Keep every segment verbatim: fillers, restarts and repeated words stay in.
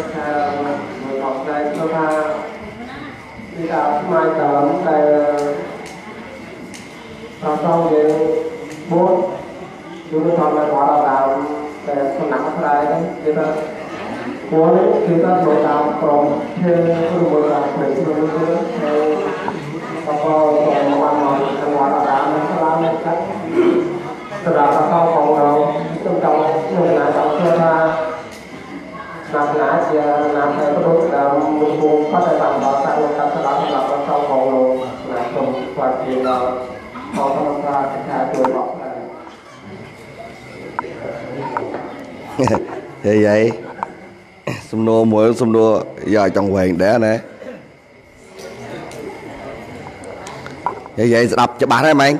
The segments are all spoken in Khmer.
học đây cho ta đi đào mai tởm tại sau sau về bốn chúng ta lại bỏ đào đào để phần nặng lại đấy chúng ta cuốn chúng ta đổ đào còn thêm một đào để chúng ta thêm sau còn còn một ăn rồi còn bỏ đào đào nó sẽ làm cách từ đó sau còn đầu trong trong người này trong cho ta nạp ngã thì nạp phải có đối là một vùng có thể làm bảo tại một cách là làm cho sau còn đầu là cùng và thì là họ không ra cái hai tuổi bọc này thì vậy xung đua mỗi xung đua giờ trong hoàng đẻ này vậy vậy đọc cho bạn em anh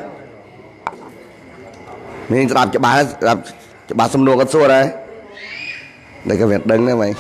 mình đọc cho bạn đọc cho bạn xung đua có xua đây đây cái việc đứng đấy mày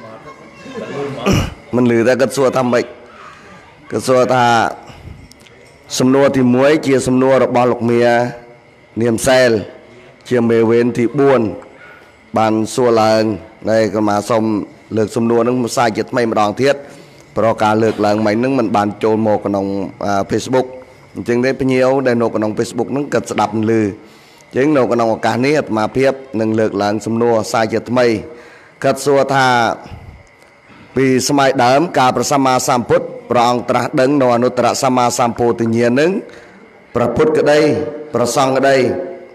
mình lừa ra cái xua thăm bệnh cái xua ta xung đua thì muối chia xung đua được bao lục mía niềm sel chia mề bên thì buồn bàn xua lần đây còn mà xong lược xung đua nó sai chết mày mà đòn thiết pro cả lược lần mấy nó mình bàn trộn một cái nòng Facebook chính đấy bao nhiêu đây nộp cái nòng Facebook nó cần đập lừa chính nộp cái nòng cả nít mà phiếp nâng lược lần xung đua sai chết mày cất xua tha vì smai đám cả bersama samput prong trah đứng no anu tra sama sampo tự nhiên nứng praput cái đây prasong cái đây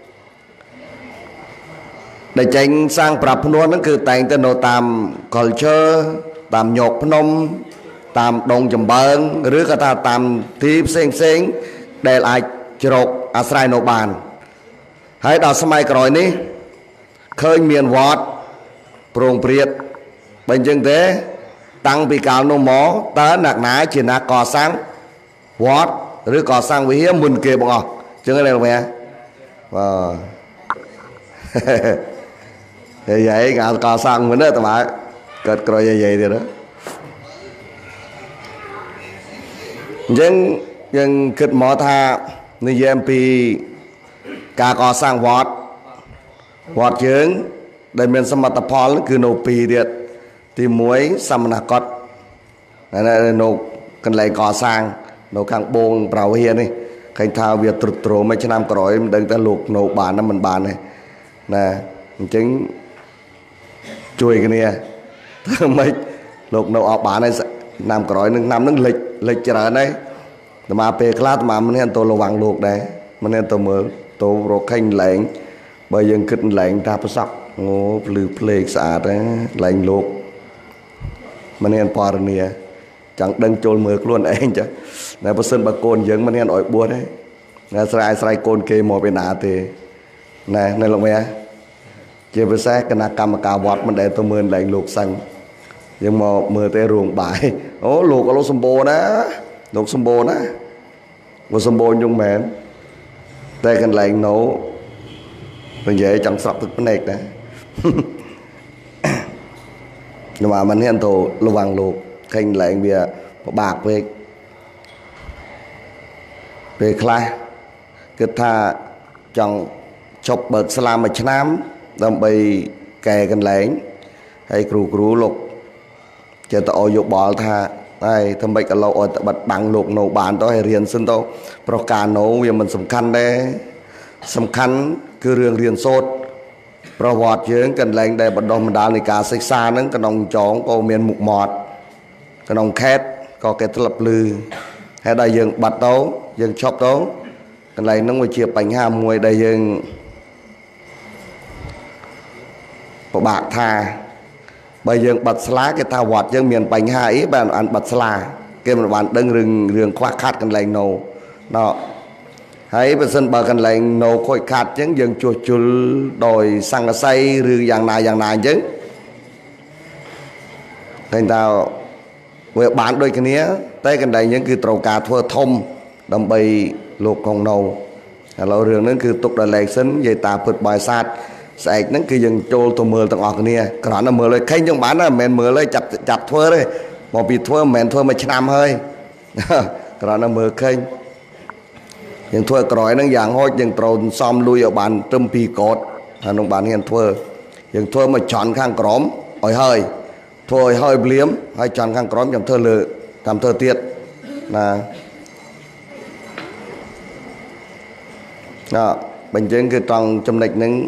để tránh sang prap nuốt nó cứ thành tên đồ tam culture tam nhột phnom tam đông chầm bơn rứa cả ta tam thi xinh xinh để lại chọc asrai nô bàn hãy đào smai còi ní khơi miền vọt prong priệt bên chân thế tăng bị cáo nô mó tới nạc ná chỉ nạc cò sáng vót rồi cò sang với hiếm mùn kề bọn chứ cái này là mẹ và vậy vậy ngã cò sang mình đó tụi bạn cật rồi vậy vậy thì đó nhưng nhưng kịch mỏ tha như em pi cả cò sang vót vót chướng đây mình xem mặt tập phò cứ nô pi điện thì muối xăm là cọt này nô cần lấy cò sang nô khang bông bảo hiền này khánh thao việc trục trổ mấy năm cõi đừng ta luộc nô bàn nó mình bàn này nè chính chui cái này mấy luộc nô ở bàn này năm cõi nâng năm nâng lịch lịch trở này mà pe class mà mình hẹn tôi là vàng luộc đấy mình hẹn tôi mới tôi rồi khanh lạnh bây giờ kịch lạnh ta phải sọc ngô lư plek sạch đấy lạnh luộc mình hẹn phò này chẳng đừng trôi mưa luôn anh chứ này bữa xuân bà côn dẫn mình hẹn ỏi bùa đấy này sai sai côn kê mò bên nạ thì này này là mẹ chỉ với xe cái nạc cam cà vọt mình để tôi mưa lạnh luộc xanh nhưng mà mưa tê ruộng bãi ó luộc ở lô sâm bồ đó luộc sâm bồ đó một sâm bồ nhung mềm tê cần lạnh nấu mình dễ chẳng sọc thực này đấy nhưng mà mình hiện tổ lưu vàng luộc khanh lại bia bạc về về khai cái tha trong chọc bậc salam một năm đâm bay kè gần lãnh hay cừu cừu lục chờ tao dục bỏ tha đây thâm bệnh cả lâu ở bật bằng lục nấu bàn tôi hay riêng xin tôi pro cả nấu vì mình sầm khăn đấy sầm khăn cứ riêng riêng sốt pro vọt chứ cần lãnh để bật đom đá này cả xích xa nó cái nòng chó có miền mục mọt cái nòng khét có cái lập lư hay đây dừng bật tấu dừng chop tấu cái này nó ngồi chia bánh hàm ngồi đây dừng có bạc tha bây giờ bật lá cái thao vọt dừng miền bánh hà ý bạn ăn bật lá cái mà bạn đừng rừng rừng khoác khát cái này nấu đó hãy bây giờ bà cần lại nấu khôi khát chứ dừng chua chua đòi sang là say rư dạng này dạng này chứ thành tao về bán đôi cái nia tay cái này những cái tàu cá thua thông đầm bay luộc con nâu lâu rừng nó cứ tục là lệ sinh về ta vượt bài sát sẽ nó cứ dừng trôi tàu mưa tàu ngọt cái nia còn nó mưa lên khay trong bán là mền mưa lên chặt chặt thua đấy một bị thua mền thua mà năm hơi còn nó mưa khay nhưng thua cõi nó dạng hôi nhưng trồn xóm lui ở bàn trâm pi cột nó bán hiện thua nhưng thua mà chọn khang cõm ỏi hơi thôi hơi liếm hơi chọn khang cóm nhầm thơ lự làm thơ tiết là đó bình chứng cái trong trong lịch những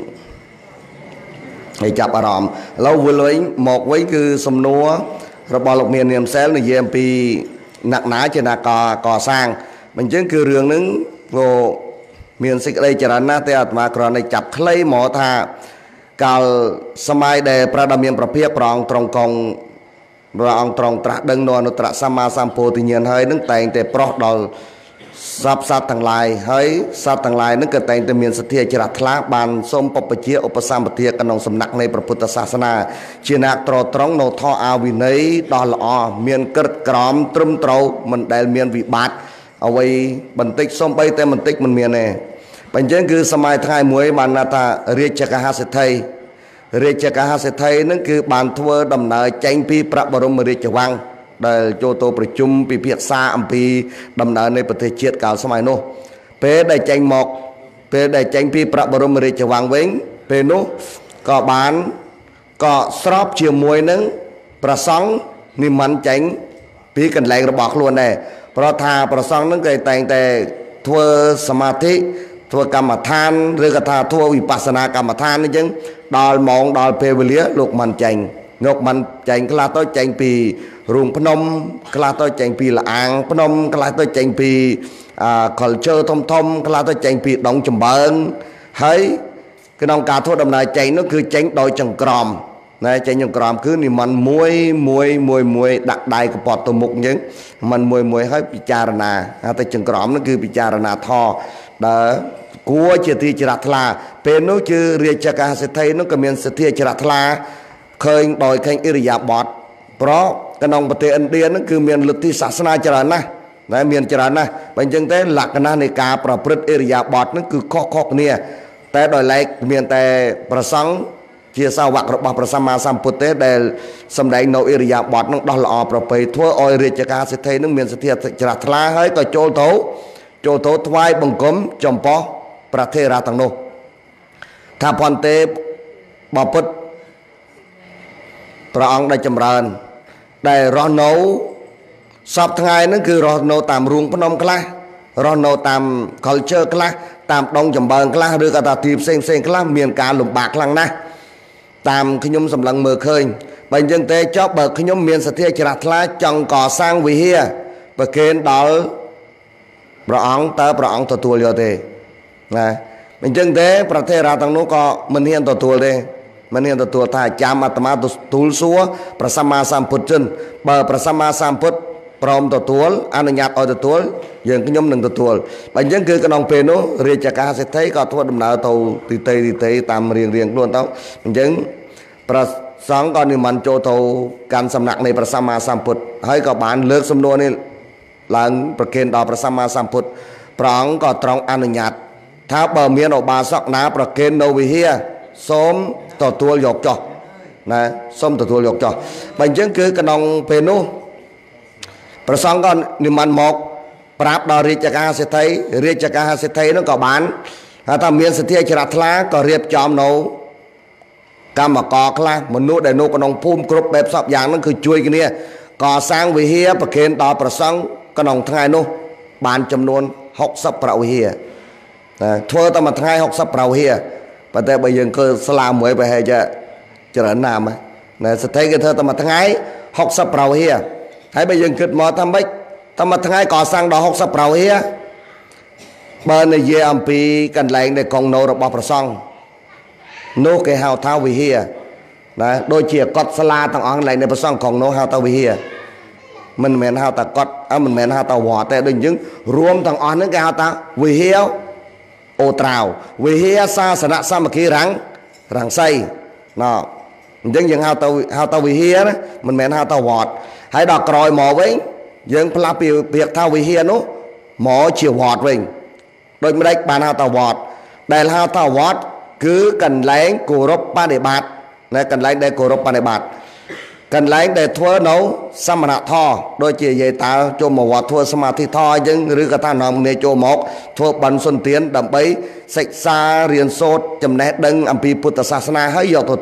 ngày chập à ròm lâu vừa lấy một với cứ sầm núa rồi bỏ lục miền niềm xéo này em pi nặng ná trên là cò cò sang bình chứng cứ rường những vô miền xích đây chả na te mà còn này chập clay mỏ tha cào samai để prada miềnประเภท prong trong công rong trong tra đừng nô nó tra sama sampo tự nhiên hơi đứng tay để pro đòn sắp sát thằng lại hơi sát thằng lại nó cái tay để miền sát thiệt chả thla bàn sôm bọc bạch chia upasam bạch thiệt cái nòng sầm nặng nàyประพุทธศาสนา chia nạc trò trống nô tho ao vì nấy đo lọ miền cất còm trùm trâu mình đại miền vị bátเอาไว้บันทึกส่งไปแต่บันทึกมันเมียนเองเป็นเช่นคือสมัยไทยมวยบานนาตาเรียกจักรหาเศรษฐีเรียกจักรหาเศรษฐีนั่นคือบานทัวดำเนินแจ้งปีพระบรมราชวังได้โจโตประชุมปีเพียรซาอัมพีดำเนินในประเทศเชียดเก่าสมัยโน้เปได้แจ้งหมอกเปได้แจ้งปีพระบรมราชวังเว้งเปโน้ก็บานก็สอบเชียมวยนั้นประสงค์นิมันแจ้งปีกันแรงระบอกล้วนได้เพราะทาประสงค์นั้นเกิดแต่งแต่ทัวสมาธิทัวกรรมฐานหรือกระทาทัววิปัสสนากรรมฐานนี่จึงดอลมองดอลเพเวเลียลูกมันใจงกมันใจกลาต้อยใจปีรุงพนมกลาต้อยใจปีละอ่างพนมกลาต้อยใจปีคอลเจอร์ทอมทอมกลาต้อยใจปีดองจมเบิงเฮ้ยcái nông cả thôi đầm này chạy nó cứ tránh đôi chẳng còm này chạy chẳng còm cứ niมันมวยมวยมวยมวยดักได้กับปอดตัวมุกยังมันมวยมวยให้พิจารณาแต่chẳng còm nóคือพิจารณาท่อเด้อกลัวเจติจรัตลาเป็นนู้ชื่อเรียจักรเศรษฐีนู้ก็มีเสถียรจรัตลาเคยโดยแข่งอิริยาบถเพราะกนองประเทศอินเดียนั่นคือมีลัทธิศาสนาจรนะนะมีจรนะเป็นจังแต่หลักคณะในการประพฤติอิริยาบถนั่นคือข้อข้อเนี่ยแต่โดยแรกมีแต่ประสงค์เจียสาวกระบอบประสัมมาสัมพุทธได้สำแดงโนอิริยาบถนั่งดอลอประเพยทั่วออยเรียจักรเศรษฐีนั่งมีเสถียรจรัตลาให้ก็โจโตโจโตทวายบังคมจอมปอประเทศราตังโนถ้าพรเตบอพุทธพระองค์ได้จำเริญได้รอโนสอบทั้งไงนั่นคือรอโนตามรุงพนมกล้ารอโนตาม culture กล้าตามดงจำเริญกล้าหรือกระตาทีบเซ็งเซ็งกล้าเมียนการหลุมบากคลังนะตามขยมสำลังเมื่อเคยเป็นยังเตเจ้าเบิกขยมเมียนสเทียจรัตลาจังก่อสร้างวิเฮียประเคนดอลพระองค์เตอพระองค์ตัวตัวเดียวเตนะเป็นจังเตประเทศราตังโนก็มันเฮียนตัวตัวเตมันเฮียนตัวตัวถ้าจำอัตมาตัวตูลซัวประสัมมาสัมพุทธจนเบอร์ประสัมมาสัมพุทธพร้อมตัวตัวอนุญาตเอาตัวตัวยังขยมหนึ่งตัวตัวเป็นจังคือกระนองเพโนเรียจักรเศรษฐีก็ทั่วดำเนินตัวตีเตตีเตตามเรียงเรียงล้วนต้องเป็นจังประสองก่อนนี่มันโจโตการสำนักในประสัมมาสัมพุทธให้กับบานเลิกสำนวนนี่หลังประเคนต่อประสัมมาสัมพุทธพร้อมก็ตรองอนุญาตถ้าเบอร์เมียนออกบาซอกนาประเคนโนวิเฮียส้มต่อตัวหยกจ่อนะส้มต่อตัวหยกจ่อเป็นจังคือกระนองเพโนประสองก่อนนี่มันหมกปราบดอริจักรเศรษฐีเรียจักรเศรษฐีนั่นก็บานถ้าเมียนเสถียรจรัตลาก็เรียบจอมโนกรรมกอกละมนุษย์ได้โนกระนองพุ่มกรุบแบบสอบอย่างนั้นคือช่วยกันเนี่ยก่อสร้างวิเฮียประเคนต่อประสองกระนองทั้งไงโนบานจำนวนหกสิบประวิเฮียทั่วตั้งมาทั้งไงหกสิบประวิเฮียประเทศไปยังก็สลามมวยไปให้จะเจริญนามนะเสถียรกันเธอตั้งมาทั้งไงหกสิบประวิเฮียให้ไปยังคิดหมอทำไปทำมาทั้งไงก่อสร้างดอกหกสิบประวิเฮียเบอร์ในเยี่ยมปีกันแรงในกองโนระบอบประสองโนเกฮาวท้าวิเฮียนะโดยเฉียกอดสลาต่างอันไหนในประสองของโนฮาวท้าวิเฮียมันเหม็นฮาวตากอดอ่ะมันเหม็นฮาวตาวอแต่โดยยึงรวมต่างอันนั้นแกฮาวตาวิเฮียโอตราววิเฮียศาสนาสามัคคีรังรังไส้เนาะยังยังฮาวตาฮาวตาวิเฮียนะมันเหม็นฮาวตาวอดให้ดอกกรอยหมอไว้ยังพลาเปียเปียกท้าวิเฮียนู้หมอเฉียววอดไว้โดยไม่ได้บานฮาวตาวอดแต่ฮาวตาวอดคือกันแรงกูรบปาเดบาตนะกันแรงได้กูรบปาเดบาตกันแรงได้ทั่วโนสมณะท่อโดยเจียตาโจมวัดทั่วสมาธิท่อยังหรือกระทั่งนำเนโจมกทั่วบรรสุนเตียนดำไปศึกษาเรียนโสดจำแนกดึงอัมพีพุทธศาสนาให้ยอดตัวตา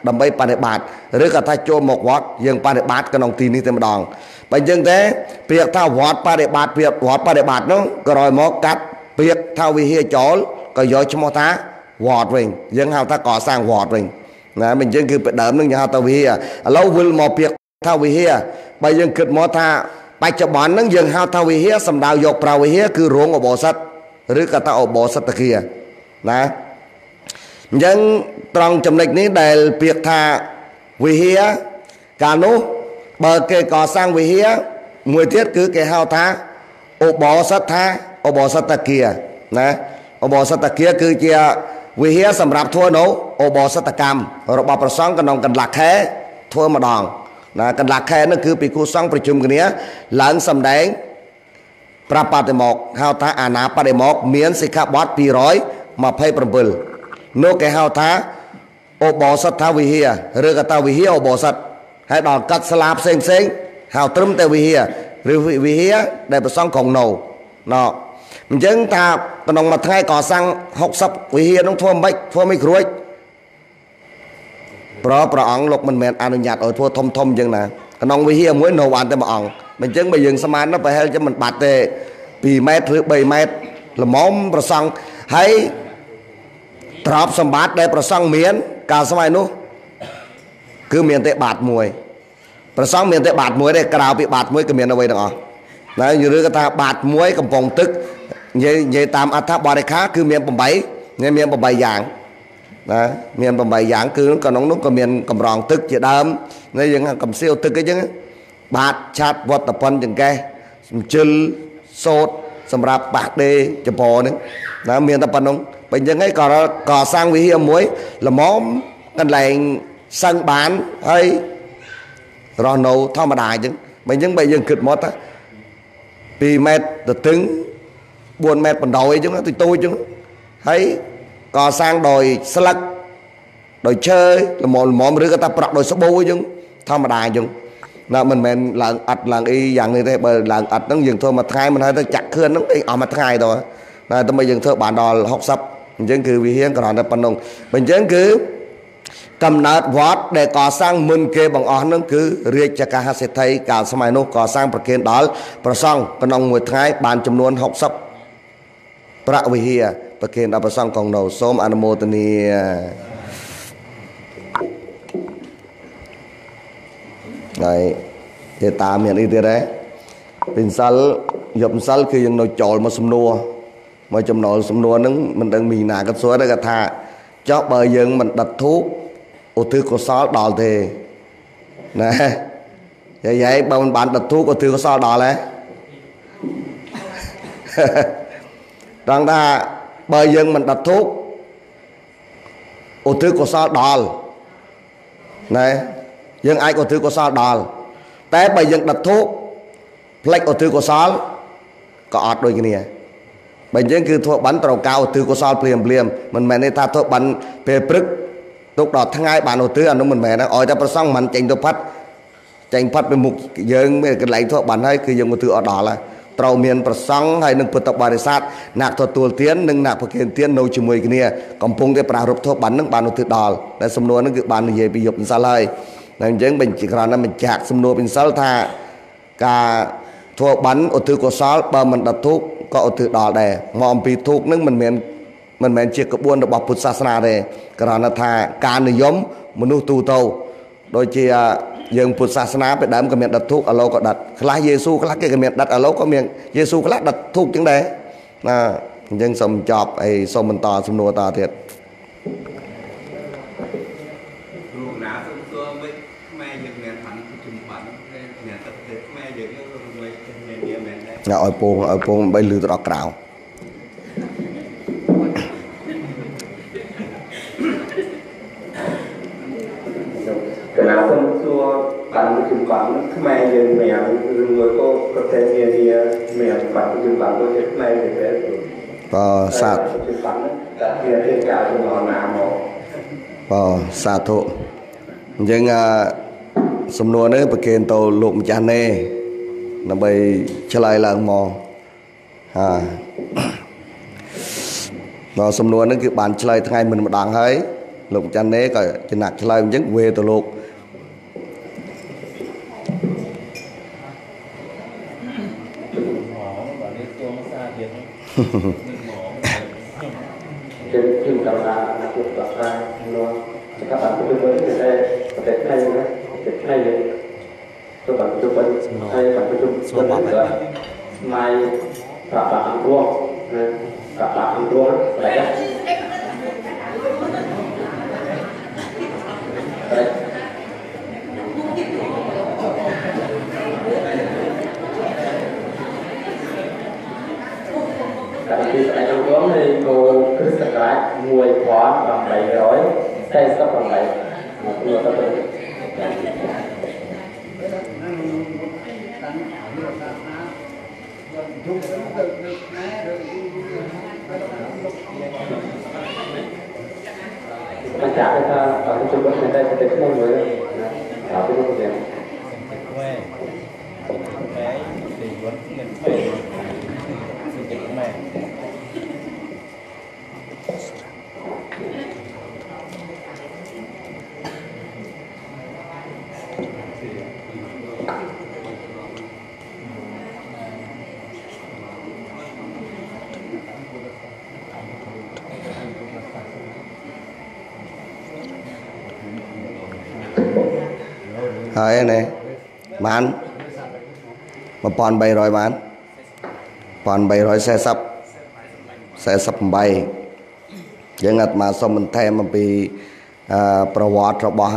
đầm bay ba để bạt rồi cả thay cho một vót dương ba để bạt cái nòng tin đi thêm đòn bây giờ thế việc thao vót ba để bạt việc vót ba để bạt nó rồi mó cắt việc thao vi hia chó có gió cho mó thá vót mình dân hào ta có sang vót mình nè mình dân cứ phải đỡ mình hào tao vi hia lâu vừa một việc thao vi hia bây giờ kịch mó tha bây giờ bọn nó dân hào thao vi hia sầm đào dọc prao vi hia cứ ruộng ở bộ sắt rồi cả tao ở bộ sắt kia nè dân trong chấm lịch ní để việc tha vi hia cả nú bờ kề cỏ sang vi hia mùi tiết cứ cái hào tha ở bộ sắt tha ở bộ sắt kia nè ở bộ sắt kia cứ chia vì hiếu sầm rạp thua nấu ô bò sát cam rồi bàประสงค์กันนองกันหลักแค่ทั่วมาดองนะกันหลักแค่นั่นคือปีคู่สองประชุมกันเนี้ยหลังสำแดงปราปาติมอกเฮาท้าอาณาปาติมอกเมียนสิกาบอดปีร้อยมาให้ประเบิลโนแกเฮาท้าโอบอสัตท้าวิเฮียเรือกตาวิเฮียโอบอสัตให้ดอกกัดสลาบเซ็งเซ็งเฮาตรึมแต่วิเฮียหรือวิเฮียได้ประสงค์ของโนเนาะมันยังตาตนองมาไทยก่อสร้างหกสับวิเฮียน้องทั่วไม่ทั่วไม่ครุยเพราะพระองค์ลกมันแมนอนุญาตเอาทั่วทมทมยังนะตนองวิเฮียมวยโนวันแต่มาอ่องมันยังไปยังสมานนั่นไปให้จะมันบาดเตะปีเมตรหรือใบเมตรละม้อมประสังให้ตรอบสมบัติได้ประสังเมียนกาสมัยนู้คือเมียนเตะบาดมวยประสังเมียนเตะบาดมวยได้กล่าวปีบาดมวยกับเมียนเอาไว้ต่างนะอยู่เรื่องกระทาบาดมวยกับปองตึกยัยยัยตามอัฐบาริค้าคือเมียนปมใบเนี่ยเมียนปมใบอย่างนะเมียนปมใบอย่างคือก็น้องนุ๊กก็เมียนกำรองตึกจะเดิมเนี่ยยังกำเซียวตึกก็ยังบาดชาติวัตพันธ์จังแกจิลโซดสำหรับบาดเดจะพอนึงนะเมียนตะพันน้องเป็นยังไงก่อก่อสร้างวิเฮียมวยละม้อมกันแหล่งสร้างบ้านให้รอโนธรรมดาจังเป็นยังไปยังขึ้นมดáปีเมตรตึงบุญเมตรบนดอยchứ nó tôi tôi chứ thấy cò sang đồi slack đồi chơi là một món rưỡi cái ta bọc đồi số bôi chứ thao mà đài chứ là mình mình lợn ạch lợn y dạng như thế bởi lợn ạch nó dừng thôi mà thay mình hay ta chặt khơi nó đi ở mặt thay rồi là tôi bây giờ thôi bản đò học sắp mình cứ vì hiến còn là phần đồng mình chứ cứ cầm nát vót để cò sang mình kê bằng on nó cứ riêng cho cả hai sẽ thấy cả sau này nó cò sangประเคนđóประxong còn ông người thái bàn chấm luôn học sắpประวิเฮียประเคนเอาประxongของเราส้มอนุโมทนีnày thì ta miền y tế đấy bình sal dập salคือยังเราโจลมาสมนัวมาจำนวนสมนัวนั้นมันđangมีหนากับสวยได้กับท่าเจาะเบอร์ยังมันดัดทุกอุทิศกุศลดอลเทนะใหญ่ๆบางบ้านดัดทุกอุทิศกุศลดอลเลยดังท่าเบอร์ยังมันดัดทุกอุทิศกุศลดอลนะยังไอ้อุทิศกุศลดอลแต่เบอร์ยังดัดทุกพลิกอุทิศกุศลก็อดโดยกันเนี่ยbây giờ cứ thuộc bắn tàu cao từ cô sao pliềm pliềm mình mẹ này ta thuộc bắn về prức lúc đó thằng ai bạn đầu tư anh nó mình mẹ nó ôi ta xong mình tranh tôi phát tranh phát về mục dương cái lấy thuộc bắn hay cứ dùng một thứ ở đó là tàu miền xong hay nâng tập bài sát nạp thuật tuột tiến nâng nạp thực hiện tiến nấu chừng mười cái này còn phun cái bà rụp thuộc bắn nâng bàn đầu tư đỏ để xâm nua nó cứ bàn về bị dục ra lời nên chứ mình chỉ còn là mình chạc xâm nua mình sao tha cả thuộc bắn ở thứ cô sao bờ mình đặt thuốc có từ đỏ đè mỏm bị thuốc nước mình miền mình miền chia cái buôn được bọc bút sa na đây cái đó là thà cá này giống mình nuôi tu tàu đôi khi dừng bút sa na phải đám cái miền đặt thuốc ở lâu có đặt lá Giêsu cái lá cái miền đặt ở lâu có miền Giêsu cái lá đặt thuốc tiếng đấy là dân sầm chọp ấy sầm mình to sầm nua to thiệt nhà oi pong oi pong bay lư tọt cào cái nào không xua bạn chụp bản mai dân mèo người cô có thể nghe đi mèo bạn chụp bản có thể mai thì thế và sát chụp bản cả kia trên cả trong họ nào và sát thụ nhưng sum nua đấy bậc kiền tàu lụm cha nê nó bay trở lại là mò à nó sum nua nó cứ bàn trở lại ngày mình mà đang thấy លោកចាន់នេះក៏ចំណាក់ឆ្លើយអញ្ចឹងវេទៅលោកជាជាដល់ណាជួបដល់ណានោះcác bạn cũng với người ta có thể thay nữa thể thay được các bạn chụp bên thay bạn chụp bên nữa mai các bạn ăn thua các bạn ăn thua đấy đấy các bạn khi phải ăn thua thì cô cứ sạch lại mùi khóa bằng bảy gói tay sắp bằng bảy mà cũng là tập được tất cả người ta ở cái trung tâm người ta sẽ được môn mới ở cái công việc ហើយនេះបានmột nghìn bảy trămបានmột nghìn bảy trăm四十 四十八យើងអត់មកសុំបន្ថែមអំពីប្រវត្តិរបស់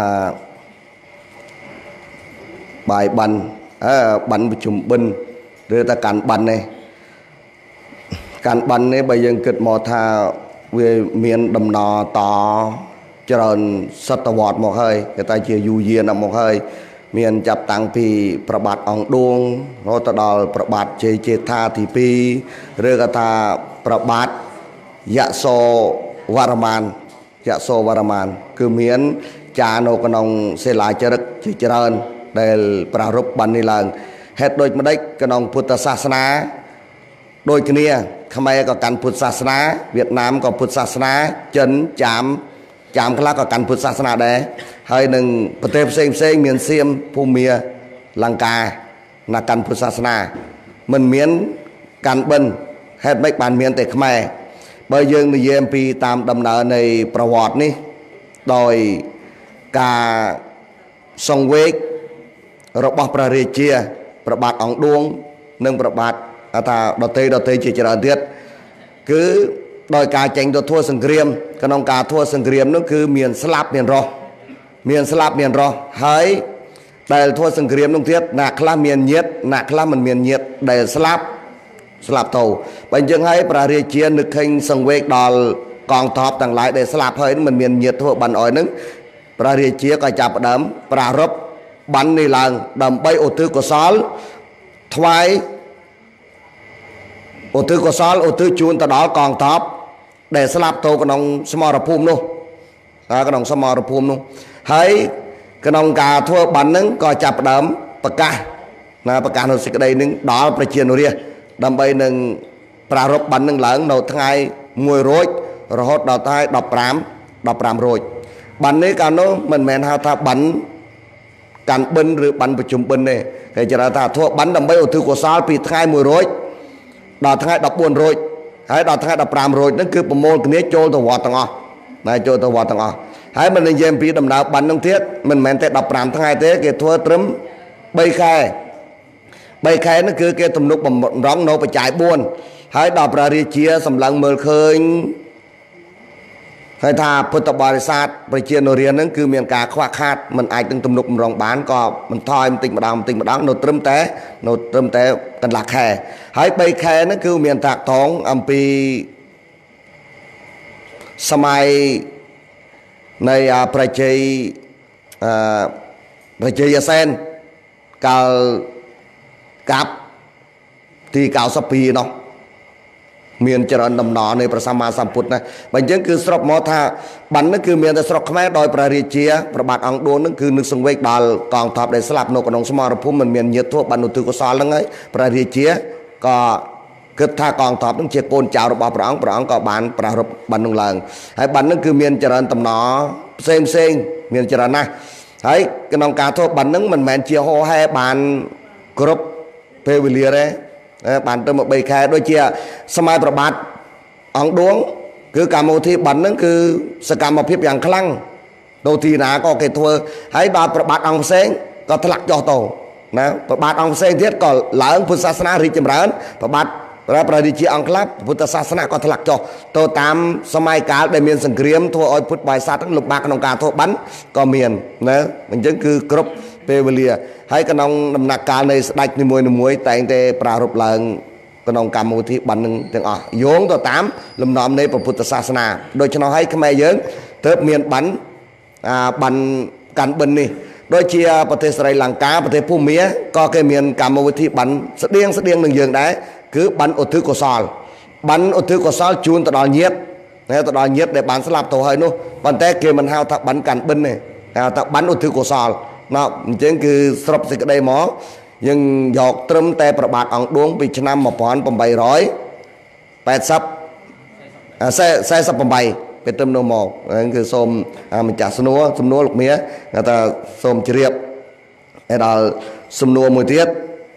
បាយប័ណ្ណអឺប័ណ្ណប្រជុំបិណ្ឌឬតែកាន់ប័ណ្ណនេះកាន់ប័ណ្ណនេះបើយើងគិតមកថាវាមានដំណរតច្រើនសតវត្សមកហើយគេថាជាយូរយារណាស់មកហើយមានចាប់តាំងពីប្របាទអង្គឌួងរហូតដល់ប្របាទជ័យជេដ្ឋាទីពីរឬក៏ថាប្របាទយសោវរ្ម័នយសោវរ្ម័នគឺមានចានៅក្នុងសិលាចារឹកជាច្រើនដែលប្រារព្ធបាននេះឡើងហេតុដូចម្ដេចក្នុងពុទ្ធសាសនាដូចគ្នាខ្មែរក៏កាន់ពុទ្ធសាសនាវៀតណាមក៏ពុទ្ធសាសនាចិនចាមចាមខ្លះក៏កាន់ពុទ្ធសាសនាដែរហើយនឹងប្រទេសផ្សេងផ្សេងមានសៀមភូមាលង្កាណាកាន់ពុទ្ធសាសនាមិនមានកាន់បិណ្ឌហេតុម៉េចបានមានតែខ្មែរបើយើងនិយាយអំពីតាមដំណើរនៃប្រវត្តិនេះដោយការសង្វេគរបស់ព្រះរាជាព្រះបាទអង្គឌួងនិងព្រះបាទថាដតេដតេជាច្រើនទៀតគឺដោយការចេញទៅធ្វើសង្គ្រាមក្នុងការធ្វើសង្គ្រាមនោះគឺមានស្លាប់មានរស់មានស្លាប់មានរស់ហើយដែលធ្វើសង្គ្រាមនោះទៀតអ្នកខ្លះមានញាតិអ្នកខ្លះមិនមានញាតិដែលស្លាប់ស្លាប់ទៅបើអញ្ចឹងហើយព្រះរាជានឹកឃើញសង្វេគដល់កងទ័ពទាំងឡាយដែលស្លាប់ហើយមិនមានញាតិធ្វើបានអោយនឹងព្រះរាជាក៏ចាប់ផ្ដើមប្រារព្ធបាននេះឡើងដើម្បីឧទ្ទិសកុសលថ្វាយឧទ្ទិសកុសលឧទ្ទិសជូនទៅដល់កងទ័ពដែលស្លាប់ទៅក្នុងសមរភូមិនោះក្នុងសមរភូមិនោះហើយក្នុងការធ្វើបានហ្នឹងក៏ចាប់ផ្ដើមប្រកាសណាប្រកាសនៅសេចក្តីនឹងដល់ប្រជានុរាស្ត្រដើម្បីនឹងប្រារព្ធបាននឹងឡើងនៅថ្ងៃមួយរោចរហូតដល់ថ្ងៃដប់ប្រាំដប់ប្រាំរោចបាននេះកាលនោះមិនមែនហៅថាបានកាន់បិណ្ឌឬបានប្រជុំបិណ្ឌទេគេចរថាធ្វើបានដើម្បីឧទ្ទិសកុសលពីថ្ងៃមួយរោចដល់ថ្ងៃដប់បួនរោចហើយដល់ថ្ងៃដប់ប្រាំរោចហ្នឹងគឺប្រមូលគ្នាចូលទៅវត្តទាំងអស់ណាចូលទៅវត្តទាំងអស់ហើយមិននិយាយពីដំណើរបាននឹងទៀតមិនមែនតែដប់ប្រាំថ្ងៃទេគេធ្វើត្រឹមបីខែបីខែហ្នឹងគឺគេទំនុកបំរុងនៅបច្ច័យបួនហើយដល់ព្រះរាជាសម្លឹងមើលឃើញហើយថាពុទ្ធបរិស័ទប្រជានុរាស្ត្រហ្នឹងគឺមានការខ្វះខាតមិនអាចនឹងទំនុកម្រងបានក៏បន្ថយបន្តិចម្ដងបន្តិចម្ដងនៅត្រឹមតែនៅត្រឹមតែកន្លះខែហើយបីខែហ្នឹងគឺមានតាក់ទងអំពីសម័យនៃប្រជាអឺប្រជាយសែនកាលកាប់ទីកៅសិបពីរនោះមានច្រើនដំណរនៃព្រះសម្មាសម្ពុទ្ធណាបើអញ្ចឹងគឺស្រុកមកថាបាននេះគឺមានតែស្រុកខ្មែរដោយព្រះរាជាព្រះបាទអង្គឌួងនឹងគឺនឹកសង្វេគដល់កងទ័ពដែលស្លាប់នៅក្នុងសមរភូមិមិនមានញាតិធัวបានឧទ្ទិសកុសលហ្នឹងហើយព្រះរាជាក៏គឺថាកងទ័ពនឹងជាកូនចៅរបស់ព្រះអង្គព្រះអង្គក៏បានប្រារព្ធបន់នឹងឡើងហើយបន់នឹងគឺមានចរិតតំណផ្សេងផ្សេងមានចរិតណាស់ហើយក្នុងការធ្វើបន់នឹងមិនមែនជាហោហែបានគ្រប់ពេលវេលាទេបានទៅមកបីខែដូចជាសម័យប្របាទអង្គឌួងគឺកម្មវិធីបន់នឹងគឺសកម្មភាពយ៉ាងខ្លាំងទៅទីណាក៏គេធ្វើហើយដល់ប្របាទអង្គផ្សេងក៏ធ្លាក់ចុះទៅណាប្របាទអង្គផ្សេងទៀតក៏ឡើងពុទ្ធសាសនារីកចម្រើនប្របាទព្រះព្រះរាជាអង្គខ្លះពុទ្ធសាសនាក៏ធ្លាក់ចុះទៅតាមសម័យកាលដែលមានសង្គ្រាមធ្វើឲ្យពុទ្ធបរិស័ទលំបាកក្នុងការធ្វើបន់ក៏មានណាអញ្ចឹងគឺគ្រប់ពេលវេលាហើយក្នុងដំណាក់កាលនៃស្ដេចនីមួយៗតែងតែប្រារព្ធឡើងក្នុងកម្មវិធីបន់នឹងទាំងអស់យោងទៅតាមលំនាំនៃពុទ្ធសាសនាដូច្នោះហើយខ្មែរយើងទើបមានបន់អាបន់កាន់បិណ្ឌនេះដូចជាប្រទេសស្រីលង្កាប្រទេសភូមាក៏គេមានកម្មវិធីបន់ស្តៀងស្តៀងនឹងយើងដែរគឺបន់ឧទ្ទិសកុសលបន់ឧទ្ទិសកុសលជូនទៅដល់ញាតិទៅដល់ញាតិដែលបានស្លាប់ទៅហើយនោះប៉ុន្តែគេមិនហៅថាបន់កាន់បិណ្ឌទេហៅថាបន់ឧទ្ទិសកុសលណាអញ្ចឹងគឺស្រុបសេចក្តីមកយើងយកត្រឹមតែប្របាទអង្គឌួងពីឆ្នាំmột nghìn tám trăm tám mươi eightពេលត្រឹមនោះមកគឺសូមម្ចាស់សំណួរសំណួរលោកមាគេថាសូមជ្រាបហើយដល់សំណួរមួយទៀត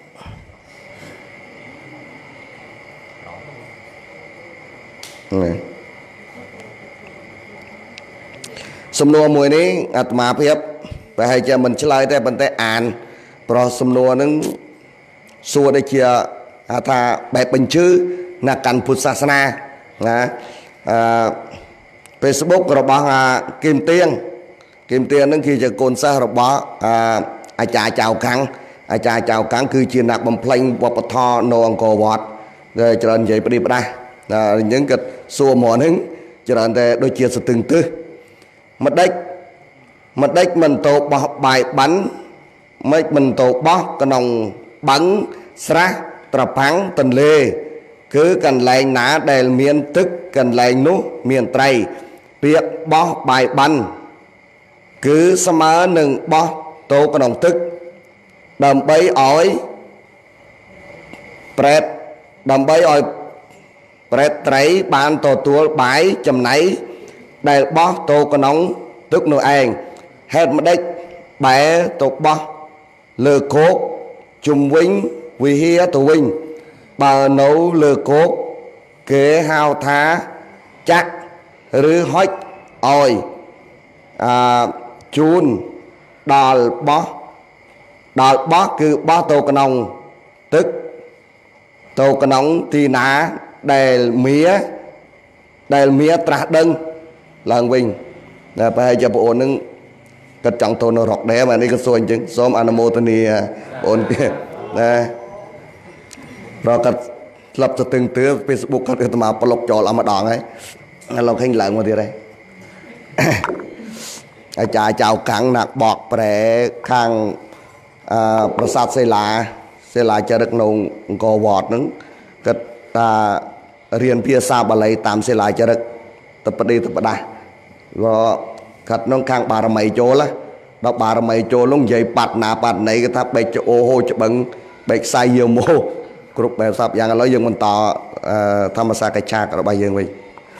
សំណួរមួយនេះអាត្មាភាពប្រហែលជាមិនឆ្លើយទេប៉ុន្តែអានប្រោះសំណួរនឹងសួរដូចជាថាបែបបញ្ជឺណាកាន់ពុទ្ធសាសនាណាអឺ Facebook របស់គឹមទៀងគឹមទៀងនឹងគឺជាកូនសិស្សរបស់អាចារ្យចៅខាងអាចារ្យចៅខាងគឺជាអ្នកបំភ្លេងវប្បធម៌នៅអង្គរវត្តដែលច្រើននិយាយផ្ដេសផ្ដាស់អញ្ចឹងគាត់សួរមកហ្នឹងច្រើនតែដូចជាស្ទឹងទឹះម្ដេចម្ដេចមិនទៅបោះបាយបានមិនមិនទៅបោះក្នុងបឹងស្រះត្រពាំងទន្លេគឺកន្លែងណាដែលមានទឹកកន្លែងនោះមានត្រីពាក្យបោះបាយបានគឺស្មើនឹងបោះទៅក្នុងទឹកដើម្បីឲ្យប្រែតដើម្បីឲ្យប្រែតត្រីបានទទួលបាយចំណៃដែលបោះទៅក្នុងទឹកនោះឯងហេតុម្ដេចបែរទៅបោះលើគោកជុំវិញវិហារទៅវិញបើនៅលើគោកគេហៅថាចាក់ឬហុចឲ្យអាជូនដល់បោះដល់បោះគឺបោះទៅក្នុងទឹកទៅក្នុងទីណាដែលមាដែលមាត្រាស់ដឹងឡើងវិញតែប្រហែលជាបងអូននឹងគាត់ចង់ទៅនៅរកដែរមកនេះក៏សួរអញ្ចឹងសូមអនុមោទនាបងអូនទៀតណាប្រកាសស្លាប់ទៅទឹងទឿ Facebook គាត់ទៅមកប្លុកចូលអស់ម្ដងហើយឥឡូវឃើញឡើងមកទៀតហើយអាចារ្យចៅកាំងណាក់បកប្រែខាងអឺប្រាសាទសិលាសិលាចារឹកនៅអង្គរវត្តហ្នឹងគាត់ថារៀនភាសាបាលីតាមសិលាចារឹកទៅបដិទៅបដាស់គាត់ក្នុងខាងបារមីចូលដល់បារមីចូលនោះនិយាយបាត់ណាបាត់ណីគេថាបេកអូហូច្បឹងបេកខ្សែយាវម៉ូគ្រប់បែបសពយ៉ាងឥឡូវយើងបន្តធម្មសាកិច្ឆារបស់យើងវិញ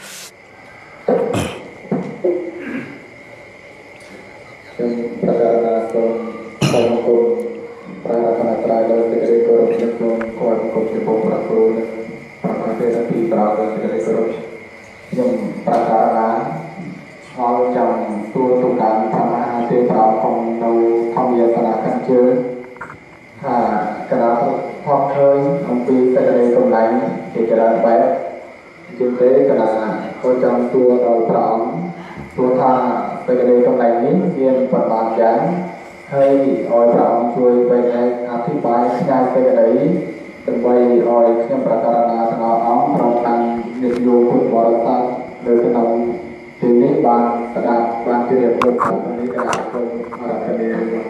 ខ្ញុំប្រកាសថាសូមសូមគុំប្រារព្ធត្រៃដល់សេចក្តីគោរពចំពោះគាត់គុំចំពោះព្រះគ្រូប្រកាសពេលទីប្រោដល់សេចក្តីគោរពខ្ញុំប្រកាសថាហៅចាំទួទុកការធម្មហាទេប្រោផងនៅធម្មយតនាខាងជើងថាកណ្ដាលថតឃើញអំពីសេចក្តីកម្លាំងជាច្រើនបែបជាងទេកណ្ដាលក៏ចង់ទួដល់ព្រះអង្គទួថាសេចក្តីកម្លាំងនេះមានប្រមាណយ៉ាងហើយឲ្យព្រះអង្គជួយបែកអធិប្បាយផ្សាយសេចក្តីដើម្បីឲ្យខ្ញុំប្រកាសណាទាំងអស់អង្គព្រមទាំងញាតិញោមពុទ្ធបរិស័ទនៅក្នុងទីនេះបានស្ដាប់បានជ្រាបគ្រប់គ្រប់នេះដែលសូមអរគុណ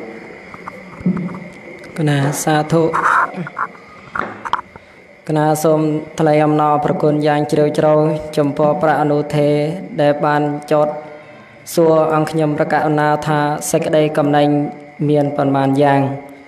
គណៈសាធុគណៈសូមថ្លែងអំណរប្រគុណយ៉ាងជ្រាលជ្រៅចំពោះព្រះអនុថេរដែលបានចោទសួរអង្គខ្ញុំប្រកាសណាថាសេចក្តីកំណែងមានប៉ុន្មានយ៉ាង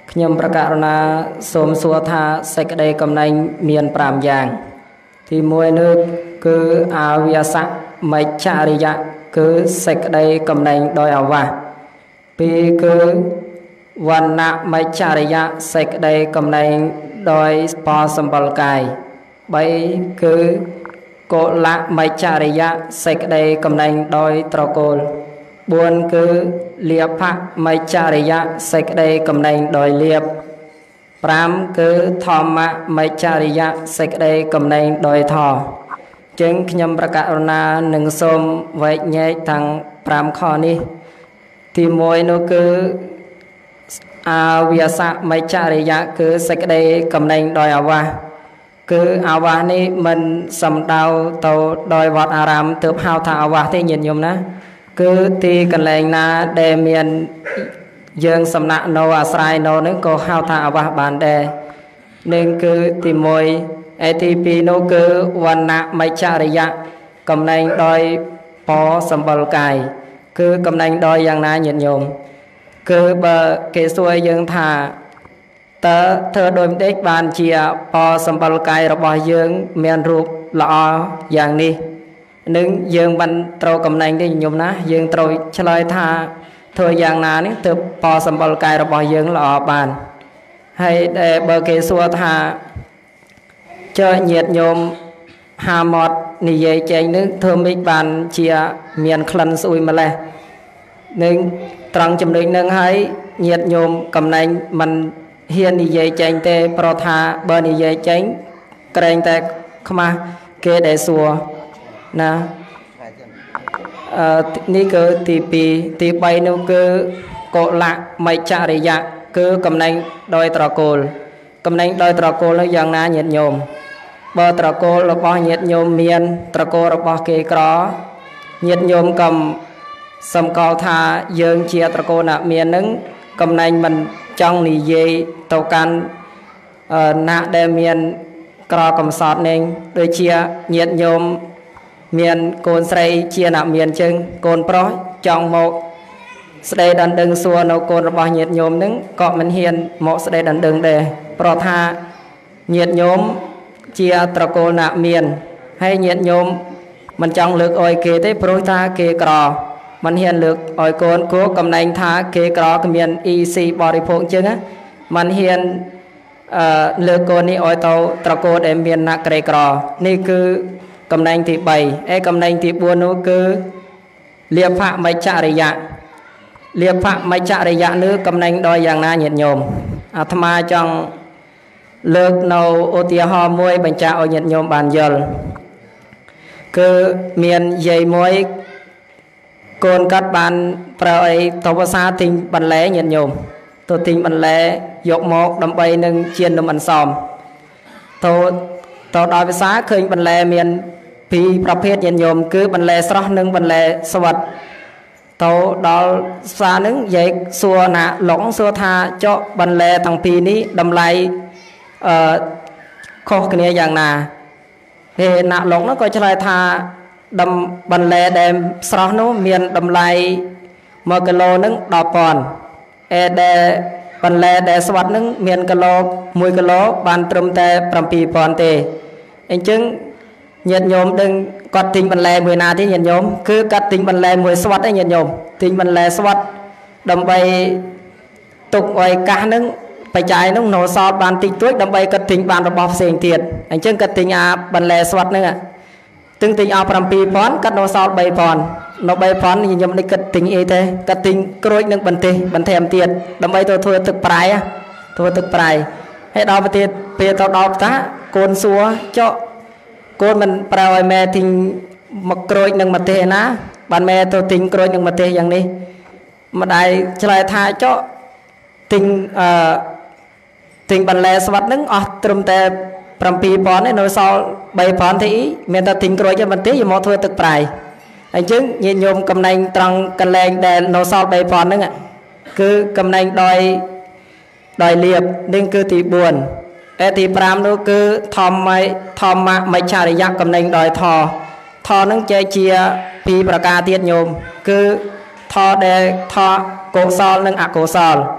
ខ្ញុំប្រកាសណាសូមសួរថាសេចក្តីកំណែងមានប្រាំយ៉ាងទីមួយនោះគឺអាវាសៈមិច្ឆរិយៈគឺសេចក្តីកំណែងដោយអាវាសពីរគឺវណ្ណៈមិច្ឆរិយៈសេចក្តីកំណែងដោយបរសម្បុរកាយបីគឺកុលៈមិច្ឆរិយៈសេចក្តីកំណែងដោយត្រកូលបួនគឺលាភៈមិច្ឆរិយៈសេចក្តីកំណែងដោយលាភប្រាំគឺធម្មៈមិច្ឆរិយៈសេចក្តីកំណែងដោយធម៌ចឹងខ្ញុំប្រកាសណានឹងសូមវែកញែកទាំងប្រាំខនេះទីមួយនោះគឺអាវាសៈមិច្ឆរិយៈគឺសេចក្តីកំណែងដោយអាវាសគឺអាវាសនេះមិនសំដៅទៅដោយវត្តអារាមទើបហៅថាអាវាសទេញាតិញោមណាគឺទីកន្លែងណាដែលមានយើងសំណាក់នៅអាស្រ័យនៅនឹងក៏ហៅថាអាវាសបានដែរនឹងគឺទីមួយឯទីពីរនោះគឺវណ្ណៈមិច្ឆរិយៈកំណែងដោយបរសម្បុរកាយគឺកំណែងដោយយ៉ាងណាញាតិញោមគឺបើគេសួរយើងថាតើធ្វើដូចម្ដេចបានជាបរសម្បុរកាយរបស់យើងមានរូបល្អយ៉ាងនេះនឹងយើងមិនត្រូវកំណែងទេញោមណាយើងត្រូវឆ្លើយថាធ្វើយ៉ាងណានេះទើបបរសម្បុរកាយរបស់យើងល្អបានហើយដែលបើគេសួរថាចើញាតិញោមហាមាត់និយាយចែងនឹងធ្វើម៉េចបានជាមានក្លិនស្អុយម្លេះនឹងត្រង់ចំណុចនឹងហើយញាតិញោមកំណែងមិនហ៊ាននិយាយចែងទេព្រោះថាបើនិយាយចែងក្រែងតែខ្មាស់គេដែលសួរណាអឺនេះគឺទីពីរទីបីនោះគឺកុលៈមិច្ឆរិយៈគឺកំណែងដោយត្រកូលកំណែងដោយត្រកូលនោះយ៉ាងណាញាតិញោមបើត្រកូលរបស់ញាតិញោមមានត្រកូលរបស់គេក្រញាតិញោមកុំសម្គាល់ថាយើងជាត្រកូលណាមាននឹងកំណែងមិនចង់និយាយទៅកាន់ណាដែលមានក្រកំសត់នឹងដូចជាញាតិញោមមានកូនស្រីជាអ្នកមានចឹងកូនប្រុសចង់មកស្ដីដណ្ដឹងសួរនៅកូនរបស់ញាតិញោមនឹងក៏មិនហ៊ានមកស្ដីដណ្ដឹងដែរព្រោះថាញាតិញោមជាត្រកូលអ្នកមានហើយញាតិញោមមិនចង់លើកអោយគេទេព្រោះថាគេក្រមិនហ៊ានលើកអោយកូនគោកំណែងថាគេក្រគ្មាន អ៊ី ស៊ី បរិភោគចឹងណាមិនហ៊ានអឺលើកកូននេះអោយទៅត្រកូលដែលមានអ្នកក្រីក្រនេះគឺកំណែងទីបីឯកំណែងទីបួននោះគឺលាភៈមិច្ឆរិយៈលាភៈមិច្ឆរិយៈនេះកំណែងដោយយ៉ាងណាញាតិញោមអាត្មាចង់លើកនៅឧទាហរណ៍មួយបញ្ជាក់ឲ្យញាតិញោមបានយល់គឺមានយាយមួយកូនកាត់បានប្រើអីទៅភាសាទិញបន្លែញាតិញោមទៅទិញបន្លែយកមកដើម្បីនឹងជៀននំអន្សមទៅទៅដល់ភាសាឃើញបន្លែមានពីរប្រភេទញាតិញោមគឺបន្លែស្រស់និងបន្លែស្វិតទៅដល់ផ្សារនឹងយាយសួរណាឡុងសួរថាចុះបន្លែទាំងពីរនេះតម្លៃអឺខុសគ្នាយ៉ាងណាទេណាឡុងនោះក៏ឆ្លើយថាដំបន្លែដែលស្រស់នោះមានតម្លៃមួយគីឡូនឹងដប់ពាន់អេដែលបន្លែដែលស្វិតនឹងមានគីឡូមួយគីឡូបានត្រឹមតែប្រាំពីរពាន់ទេអញ្ចឹងញាតិញោមដឹងគាត់ទិញបន្លែមួយណាទេញាតិញោមគឺគាត់ទិញបន្លែមួយស្វិតឯញាតិញោមទិញបន្លែស្វិតដើម្បីទុកឲ្យកាសនឹងបច្ច័យនឹងនៅសល់បានតិចតួចដើម្បីគាត់ទិញបានរបស់ផ្សេងទៀតអញ្ចឹងគាត់ទិញអាបន្លែស្វិតហ្នឹងទឹងទិញអស់ប្រាំពីរពាន់គាត់នៅសល់បីពាន់នៅបីពាន់ខ្ញុំនេះគាត់ទិញអីទេគាត់ទិញក្រូចនឹងបន្ទះបន្ថែមទៀតដើម្បីទៅធ្វើទឹកប្រៃធ្វើទឹកប្រៃហើយដល់ប្រទេសពេលទៅដល់ផ្ទះកូនសួរចុះកូនមិនប្រើឲ្យម៉ែទិញមកក្រូចនឹងម្ទេសណាបានម៉ែទៅទិញក្រូចនឹងម្ទេសយ៉ាងនេះម្ដាយឆ្លើយថាចុះទិញអឺទិញបន្លែស្វិតនឹងអស់ត្រឹមតែប្រាំពីរពាន់ឯនៅសល់បីពាន់ទេអ៊ីមានតែទិញក្រូចទេមិនទេយកមកធ្វើទឹកប្រៃអញ្ចឹងញាតិញោមកំណែងត្រង់កន្លែងដែលនៅសល់បីពាន់ហ្នឹងគឺកំណែងដោយដោយលៀបនឹងគឺទីបួនតែទីប្រាំនោះគឺធម្មធម្មមិច្ឆរិយៈកំណែងដោយធធនឹងចែកជាពីរប្រការទៀតញោមគឺធដែលធកុសលនិងអកុសល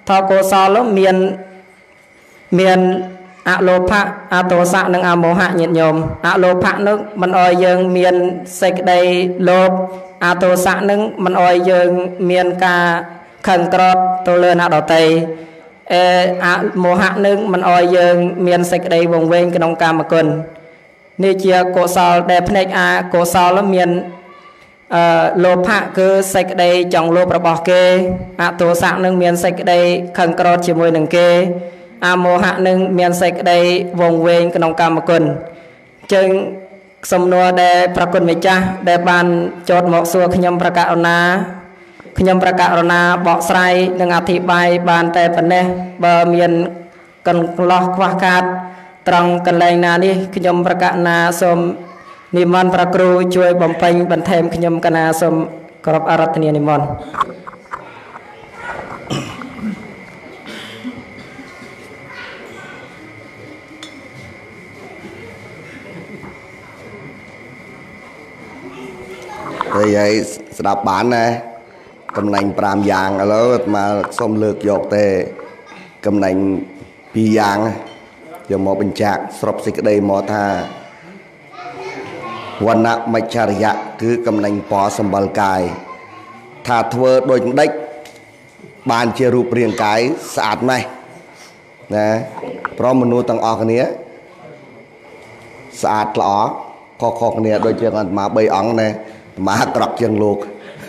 ថកុសលមានមានអលោភៈអទោសៈនិងអមោហៈញាតិញោមអលោភៈនឹងមិនអោយយើងមានសេចក្តីលោភអទោសៈនឹងមិនអោយយើងមានការខឹងក្រត់ទៅលើអ្នកដទៃអេអមោហៈនឹងមិនអោយយើងមានសេចក្តីវង្វេងក្នុងកាមគុណនេះជាកុសលដែលភ្នែកអកុសលមានអឺលោភៈគឺសេចក្តីចង់លោភរបស់គេអទោសៈនឹងមានសេចក្តីខឹងក្រត់ជាមួយនឹងគេអមោហៈនឹងមានសេចក្តីវង្វេងក្នុងកាមគុណចឹងសំណួរដែលប្រគុណម្ចាស់ដែលបានចោទមកសួរខ្ញុំប្រកាសរណាខ្ញុំប្រកាសរណាបកស្រាយនិងអធិប្បាយបានតែប៉ុណ្ណេះបើមានកន្លោះខ្វះខាតត្រង់កន្លែងណានេះខ្ញុំប្រកាសណាសូមនិមន្តព្រះគ្រូជួយបំពេញបន្ថែមខ្ញុំកណាសូមគោរពអារាធនានិមន្តហើយហើយស្ដាប់បានណាកំណាញ់ប្រាំយ៉ាងឥឡូវមកសូមលើកយកតែកំណាញ់ពីរយ៉ាងយកមកបញ្ជាក់ស្របសេចក្តីមកថាវណ្ណៈមច្ឆរិយៈគឺកំណាញ់ពណ៌សម្បល់កាយថាធ្វើដូចម្ដេចបានជារូបរាងកាយស្អាតណាស់ណាព្រមមនុស្សទាំងអស់គ្នាស្អាតល្អខុសៗគ្នាដូចជាអាត្មាបីអង្គណាអាត្មាក្រក់ជាងលោក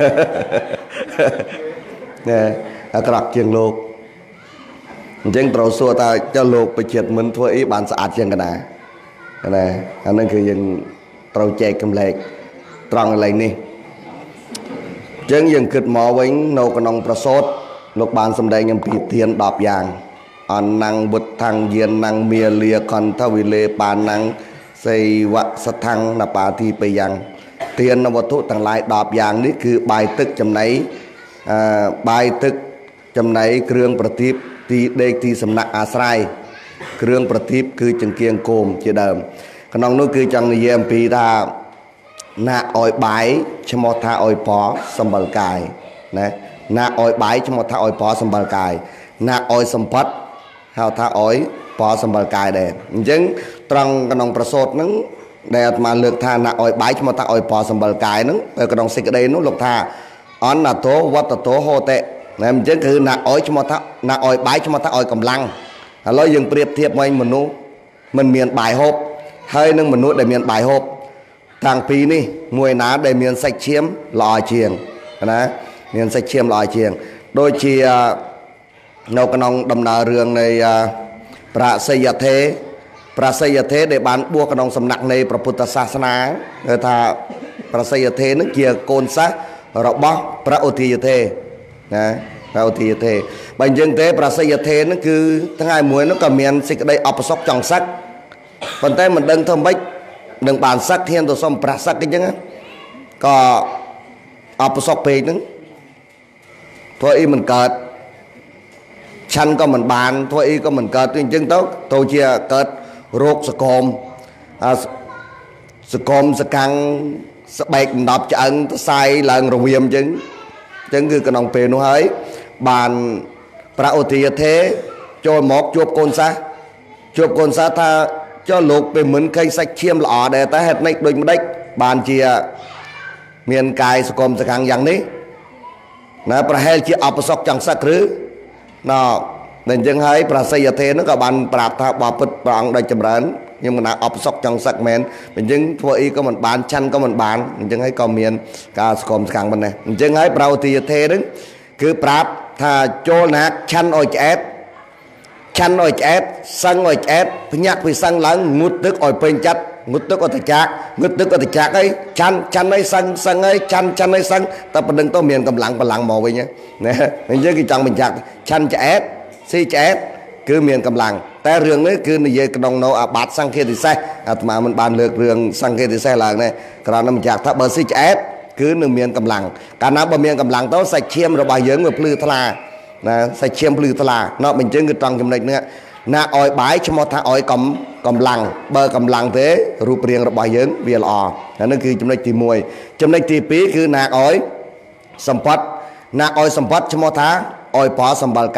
ណាអាក្រក់ជាងលោកអញ្ចឹងត្រូវសួរថាចុះលោកបច្ចិតមិនធ្វើអីបានស្អាតជាងកណាណាអានឹងគឺយើងត្រូវចែកកម្លែកត្រង់កន្លែងនេះអញ្ចឹងយើងគិតមកវិញនៅក្នុងប្រសូតលោកបានសម្ដែងអំពីទានដប់យ៉ាងអនੰវុទ្ធังយានੰមាលាកន្ធវិលេបានੰសេវសថੰនបាទីបយ៉ាងទានវត្ថុទាំងឡាយដប់យ៉ាងនេះគឺបាយទឹកចំណីអឺបាយទឹកចំណីគ្រឿងប្រទីបទីដេកទីសំណាក់អាស្រ័យគ្រឿងប្រទីបគឺចង្គៀងគោមជាដើមក្នុងនោះគឺចង់និយាយអំពីថាណាអោយបាយឈ្មោះថាអោយពណ៌សម្បល់កាយណាណាអោយបាយឈ្មោះថាអោយពណ៌សម្បល់កាយណាអោយសម្បត្តិហៅថាអោយពណ៌សម្បល់កាយដែរអញ្ចឹងត្រង់ក្នុងប្រសូតហ្នឹងដែលអាត្មាលើកថាណាអោយបាយឈ្មោះថាអោយពណ៌សម្បល់កាយហ្នឹងនៅក្នុងសេចក្តីនោះលោកថាអនតោវត្តតោហោតេណាអញ្ចឹងគឺណាអោយឈ្មោះថាណាអោយបាយឈ្មោះថាអោយកម្លាំងឥឡូវយើងប្រៀបធៀបវិញមនុស្សមិនមានបាយហូបហើយនឹងមនុស្សដែលមានបាយហូបតាំងពីនេះមួយណាដែលមានសាច់ឈាមល្អជាងណាមានសាច់ឈាមល្អជាងដូចជានៅក្នុងដំណើររឿងនៃប្រាសយធេប្រាសយធេដែលបានបួសក្នុងសំណាក់នៃព្រះពុទ្ធសាសនាគឺថាប្រាសយធេនឹងជាកូនសិស្សរបស់ព្រះឧទាយធេណាព្រះឧទាយធេបើអញ្ចឹងទេប្រាសយធេនឹងគឺថ្ងៃមួយនោះក៏មានសេចក្តីអបសុខចង់សឹកប៉ុន្តែមិនដឹងធ្វើម៉េចនឹងបានសឹកធានទៅសុំប្រាសឹកអញ្ចឹងក៏អបសុខពេកហ្នឹងធ្វើអីមិនកើតឆាន់ក៏មិនបានធ្វើអីក៏មិនកើតអញ្ចឹងទៅទៅជាកើតរោគសកមសកមសកាំងស្បែកដណ្ដប់ឆ្អឹងទៅសាយឡើងរវាមអញ្ចឹងអញ្ចឹងគឺក្នុងពេលនោះហើយបានព្រះឧទាយធេចូលមកជួបកូនសាសជួបកូនសាសថាចុះលោកពេលមិនឃើញសាច់ឈាមល្អដែរតែហេតុនេះដូចម្ដេចបានជាមានកាយសកមសកាំងយ៉ាងនេះណាប្រហែលជាអបសុខចង់សឹកឬណ៎តែអញ្ចឹងហើយប្រសិទ្ធទេនោះក៏បានប្រាប់ថាបបិទ្ធព្រះអង្គដ៏ចម្រើនខ្ញុំមិនណាអបសុខចង់សឹកមែនអញ្ចឹងធ្វើអីក៏មិនបានឆាន់ក៏មិនបានអញ្ចឹងហើយក៏មានការសកមសកាំងប៉ុណ្ណេះអញ្ចឹងហើយប្រោទិយទេនឹងគឺប្រាប់ថាចូលណាឆាន់ឲ្យឆ្អែតឆាន់ឲ្យឆ្អែតសឹងឲ្យឆ្អែតភ្ញាក់ពីសឹងឡើងងូតទឹកឲ្យពេញចិត្តងូតទឹកអត់ទៅចាក់ងូតទឹកអត់ទៅចាក់អីឆាន់ឆាន់ឲ្យសឹងសឹងឲ្យឆាន់ឆាន់ឲ្យសឹងតែប៉ុណ្្នឹងទៅមានកម្លាំងកម្លាំងមកវិញណាអញ្ចឹងគេចង់បញ្ជាក់ឆាន់ឆ្អែតស៊ីឆ្អែតគឺមានកម្លាំងតែរឿងនេះគឺនិយាយក្នុងនៅអាបត្តិសង្ឃេតិសេសអាត្មាមិនបានលើករឿងសង្ឃេតិសេសឡើងទេគ្រាន់តែបញ្ជាក់ថាបើស៊ីឆ្អែតគឺនឹងមានកម្លាំងកាលណាបើមានកម្លាំងទៅសាច់ឈាមរបស់យើងវាភ្លឺថ្លាណាសាច់ឈាមភ្លឺថ្លាណោះបញ្ចឹងគឺត្រង់ចំណុចនេះណាអោយបាយឈ្មោះថាអោយកំកម្លាំងបើកម្លាំងទេរូបរាងរបស់យើងវាល្អអានេះគឺចំណុចទីមួយចំណុចទីពីរគឺណាអោយសម្បត្តិណាអោយសម្បត្តិឈ្មោះថាអោយពណ៌សម្បល់កាយ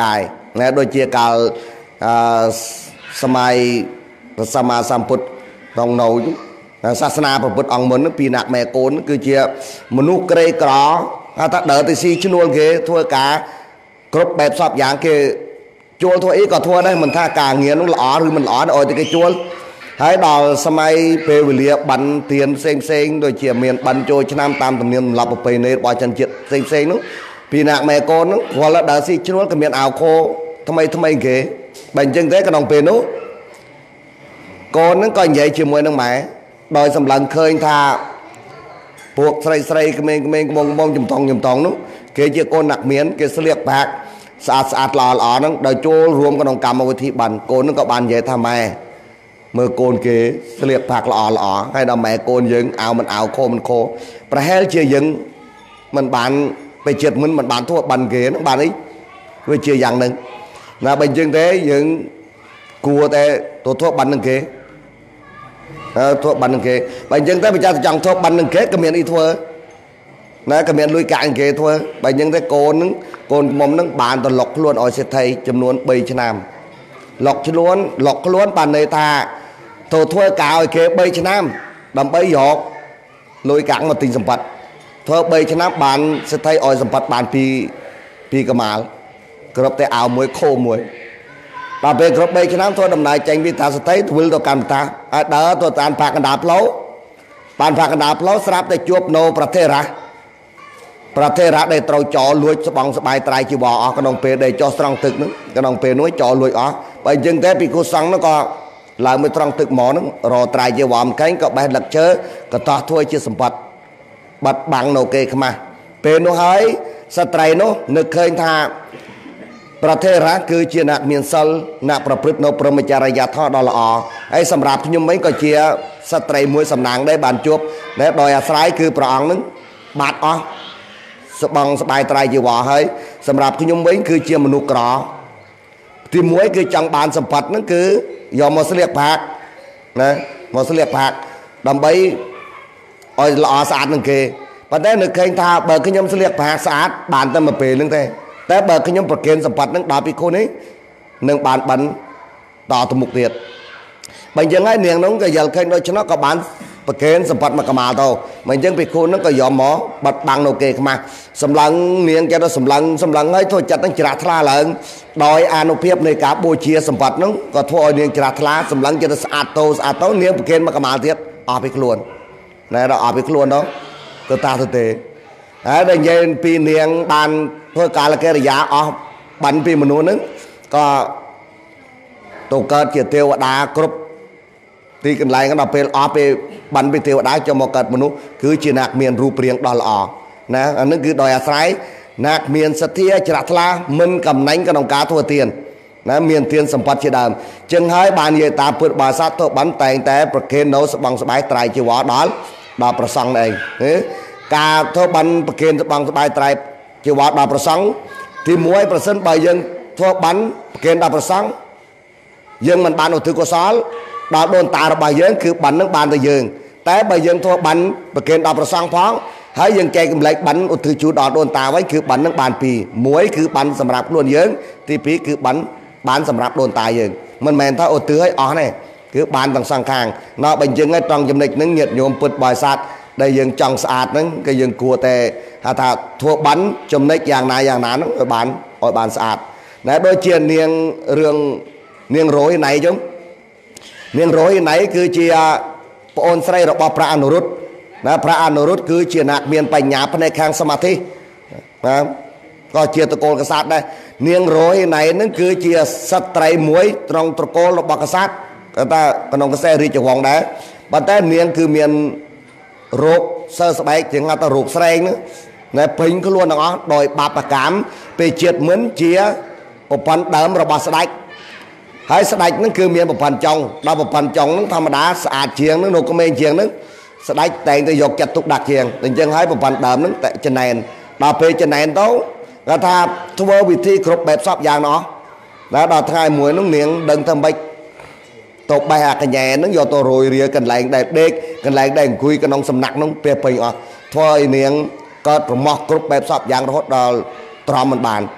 ណែដូចជាកាលអឺសម័យព្រះសម្មាសម្ពុទ្ធក្នុងនៅសាសនាព្រះពុទ្ធអង្គមុនពីរនាក់ម៉ែកូនគឺជាមនុស្សក្រីក្រហៅថាដើរទៅស៊ីឈ្នួលគេធ្វើការគ្រប់បែបសពយ៉ាងគេជួលធ្វើអីក៏ធ្វើដែរមិនថាការងារនោះល្អឬមិនល្អឲ្យតែគេជួលហើយដល់សម័យពេលវេលាប័ណ្ណទានផ្សេងផ្សេងដូចជាមានប័ណ្ណចូលឆ្នាំតាមទំនៀមទម្លាប់ប្រពៃណីរបស់ជនជាតិផ្សេងផ្សេងនោះពីរនាក់ម៉ែកូននោះគាត់ដើរស៊ីឈ្នួលក៏មានអាវខោថ្មីថ្មីគេបើអញ្ចឹងទេក្នុងពេលនោះកូនហ្នឹងក៏និយាយជាមួយនឹងម៉ែដោយសម្លឹងឃើញថាពួកស្រីស្រីក្មេងក្មេងកំងកំងចំតងចំតងនោះគេជាកូនអ្នកមានគេស្លៀកបាក់ស្អាតស្អាតល្អល្អហ្នឹងដោយចូលរួមក្នុងកម្មវិធីបានកូនហ្នឹងក៏បាននិយាយថាម៉ែមើលកូនគេស្លៀកបាក់ល្អល្អហើយដល់ម៉ែកូនយើងអាវមិនអាវខោមិនខោប្រហែលជាយើងមិនបានទៅចិត្តមិនមិនបានធ្វើបានគេហ្នឹងបានអីវាជាយ៉ាងហ្នឹងណាបើអញ្ចឹងទេយើងគួរតែទៅធ្វើបាននឹងគេអឺធ្វើបាននឹងគេបើអញ្ចឹងទៅបើចាចង់ធ្វើបាននឹងគេក៏មានអីធ្វើណាក៏មានលុយកាក់គេធ្វើបើអញ្ចឹងទៅកូនហ្នឹងកូនមុំហ្នឹងបានទៅលុកខ្លួនឲ្យសេដ្ឋីចំនួនបីឆ្នាំលុកខ្លួនលុកខ្លួនបានន័យថាទៅធ្វើការឲ្យគេបីឆ្នាំដើម្បីយកលុយកាក់មកទិញសម្បត្តិធ្វើបីឆ្នាំបានសេដ្ឋីឲ្យសម្បត្តិបានពីពីកម៉ាល់គ្រប់តែអាវមួយខោមួយដល់ពេលគ្រប់បីឆ្នាំធ្វើដំណើរចេញពីតាស្ត្រីទៅវិលទៅកម្មតាឲ្យដើរទៅតាមផាកណ្ដាលផ្លូវបានផាកណ្ដាលផ្លូវស្រាប់តែជួបនៅប្រទេសរ៉ាប្រទេសរ៉ាដែលត្រូវចោលលួចស្បង់ស្បាយត្រៃជីវរអស់ក្នុងពេលដែលចោះស្រង់ទឹកហ្នឹងក្នុងពេលនោះចោលលួចអស់បើអញ្ចឹងទេពីគូសង្ឃនោះក៏ឡើងមកត្រង់ទឹកមកហ្នឹងរត្រៃជីវរមកែងក៏បេះលឹកជើក៏តោះធ្វើជាសម្បត្តិបាត់បាំងនៅគេខ្មាស់ពេលនោះហើយស្ត្រីនោះនឹកឃើញថាប្រទេសរ៉ាគឺជាអ្នកមានសិលអ្នកប្រព្រឹត្តនៅព្រហ្មចរិយាធម៌ដ៏ល្អហើយសម្រាប់ខ្ញុំវិញក៏ជាស្ត្រីមួយសំណាងដែរបានជួបដែលដោយអាស្រ័យគឺព្រះអង្គនឹងបាត់អស់ស្បង់ស្បាយត្រៃជីវរហើយសម្រាប់ខ្ញុំវិញគឺជាមនុស្សក្រទីមួយគឺចង់បានសម្បត្តិហ្នឹងគឺយកមកស្លៀកផាកណាមកស្លៀកផាកដើម្បីឲ្យល្អស្អាតនឹងគេប៉ុន្តែនឹកឃើញថាបើខ្ញុំស្លៀកផាកស្អាតបានតែមួយពេលហ្នឹងទេតែបើខ្ញុំប្រគេនសម្បត្តិនឹងដល់ពីគូនេះនឹងបានបិណ្ឌតទៅមុខទៀតបើអញ្ចឹងហើយនាងនោះក៏យល់ឃើញដូច្នោះក៏បានប្រគេនសម្បត្តិមកកម៉ាល់ទៅមិនអញ្ចឹងពីគូនោះក៏យកមកបាត់បាំងនៅគេខ្មាស់សម្លឹងនាងគេទៅសម្លឹងសម្លឹងហើយធ្វើចិត្តនឹងច្រាស់ថ្លាឡើងដោយអានុភាពនៃការបូជាសម្បត្តិនោះក៏ធ្វើឲ្យនាងច្រាស់ថ្លាសម្លឹងចិត្តស្អាតទៅស្អាតទៅនាងប្រគេនមកកម៉ាល់ទៀតអស់ពីខ្លួនណែដល់អស់ពីខ្លួនទៅទៅតាទៅទេហើយដល់និយាយពីនាងបានធ្វើកាលកិរិយាអស់បានពីមនុស្សហ្នឹងក៏ទៅកើតជាទេវតាគ្រប់ទីកន្លែងដល់ពេលអស់ពេលបានពីទេវតាចូលមកកើតមនុស្សគឺជាអ្នកមានរូបរាងដ៏ល្អណាអានឹងគឺដោយអាស្រ័យអ្នកមានសទ្ធាច្រាស់ថ្លាមិនកំណាញ់ក្នុងការធ្វើទានណាមានទានសម្បត្តិជាដើមចឹងហើយបាននិយាយតាមពុទ្ធបាសាទៅបានតែងតែប្រគេននៅស្បង់ស្បាយត្រៃជីវរដល់ដល់ប្រសង់ឯងការធ្វើបានប្រគេនស្បង់ស្បាយត្រៃជីវរដល់ប្រសង់ទីមួយប្រសិនបើយើងធ្វើបានប្រគេនដល់ប្រសង់យើងមិនបានឧទ្ទិសកុសលដល់ដូនតារបស់យើងគឺបាននឹងបានទៅយើងតែបើយើងធ្វើបានប្រគេនដល់ប្រសង់ផងហើយយើងចែកកម្លែកបានឧទ្ទិសជូនដល់ដូនតាវិញគឺបាននឹងបានពីរមួយគឺបានសម្រាប់ខ្លួនយើងទីពីរគឺបានបានសម្រាប់ដូនតាយើងមិនមែនថាឧទ្ទិសឲ្យអស់ទេគឺបានទាំងសងខាងណោះបើយើងឲ្យត្រង់ចំណុចហ្នឹងញាតិញោមពុទ្ធបរិស័ទដែលយើងចង់ស្អាតហ្នឹងគឺយើងគួរតែហៅថាធ្វើបានចំណុចយ៉ាងណាយ៉ាងណាហ្នឹងឲ្យបានឲ្យបានស្អាតតែដូចជានាងរឿងនាងរយណៃចឹងនាងរយណៃគឺជាប្អូនស្រីរបស់ព្រះអនុរុទ្ធណាព្រះអនុរុទ្ធគឺជាអ្នកមានបញ្ញាផ្នែកខាងសមាធិណាក៏ជាតកូលកษัតដែរនាងរយណៃហ្នឹងគឺជាស្ត្រីមួយត្រង់ត្រកូលរបស់កษัតគាត់ថាក្នុងកសេរីរាជវង្សដែរប៉ុន្តែនាងគឺមានរោគសើស្បែកជាងថារោគស្រែងហ្នឹងណែពេញខ្លួនទាំងអស់ដោយបាបកម្មពេលជាតិមិនជាប្រព័ន្ធដើមរបស់ស្ដេចហើយស្ដេចហ្នឹងគឺមានប្រព័ន្ធចុងដល់ប្រព័ន្ធចុងហ្នឹងធម្មតាស្អាតជាងហ្នឹងនៅក្មេងជាងហ្នឹងស្ដេចតែងតែយកចិត្តទុកដាក់ជាងអញ្ចឹងហើយប្រព័ន្ធដើមហ្នឹងតែចំណែនដល់ពេលចំណែនទៅគាត់ថាធ្វើវិធីគ្រប់បែបសពយ៉ាងណោះដល់ដល់ថ្ងៃមួយហ្នឹងនាងដឹងថាម៉េចទៅបេះអាកញ្ញែហ្នឹងយកទៅរយរាកន្លែងដែលដេកកន្លែងដែលអង្គុយក្នុងសំណាក់ហ្នឹងពេលពេញអស់ធ្វើឲ្យនាងកើតប្រមោះគ្រប់បែបសពយ៉ាងរហូតដល់ទ្រាំមិនបាន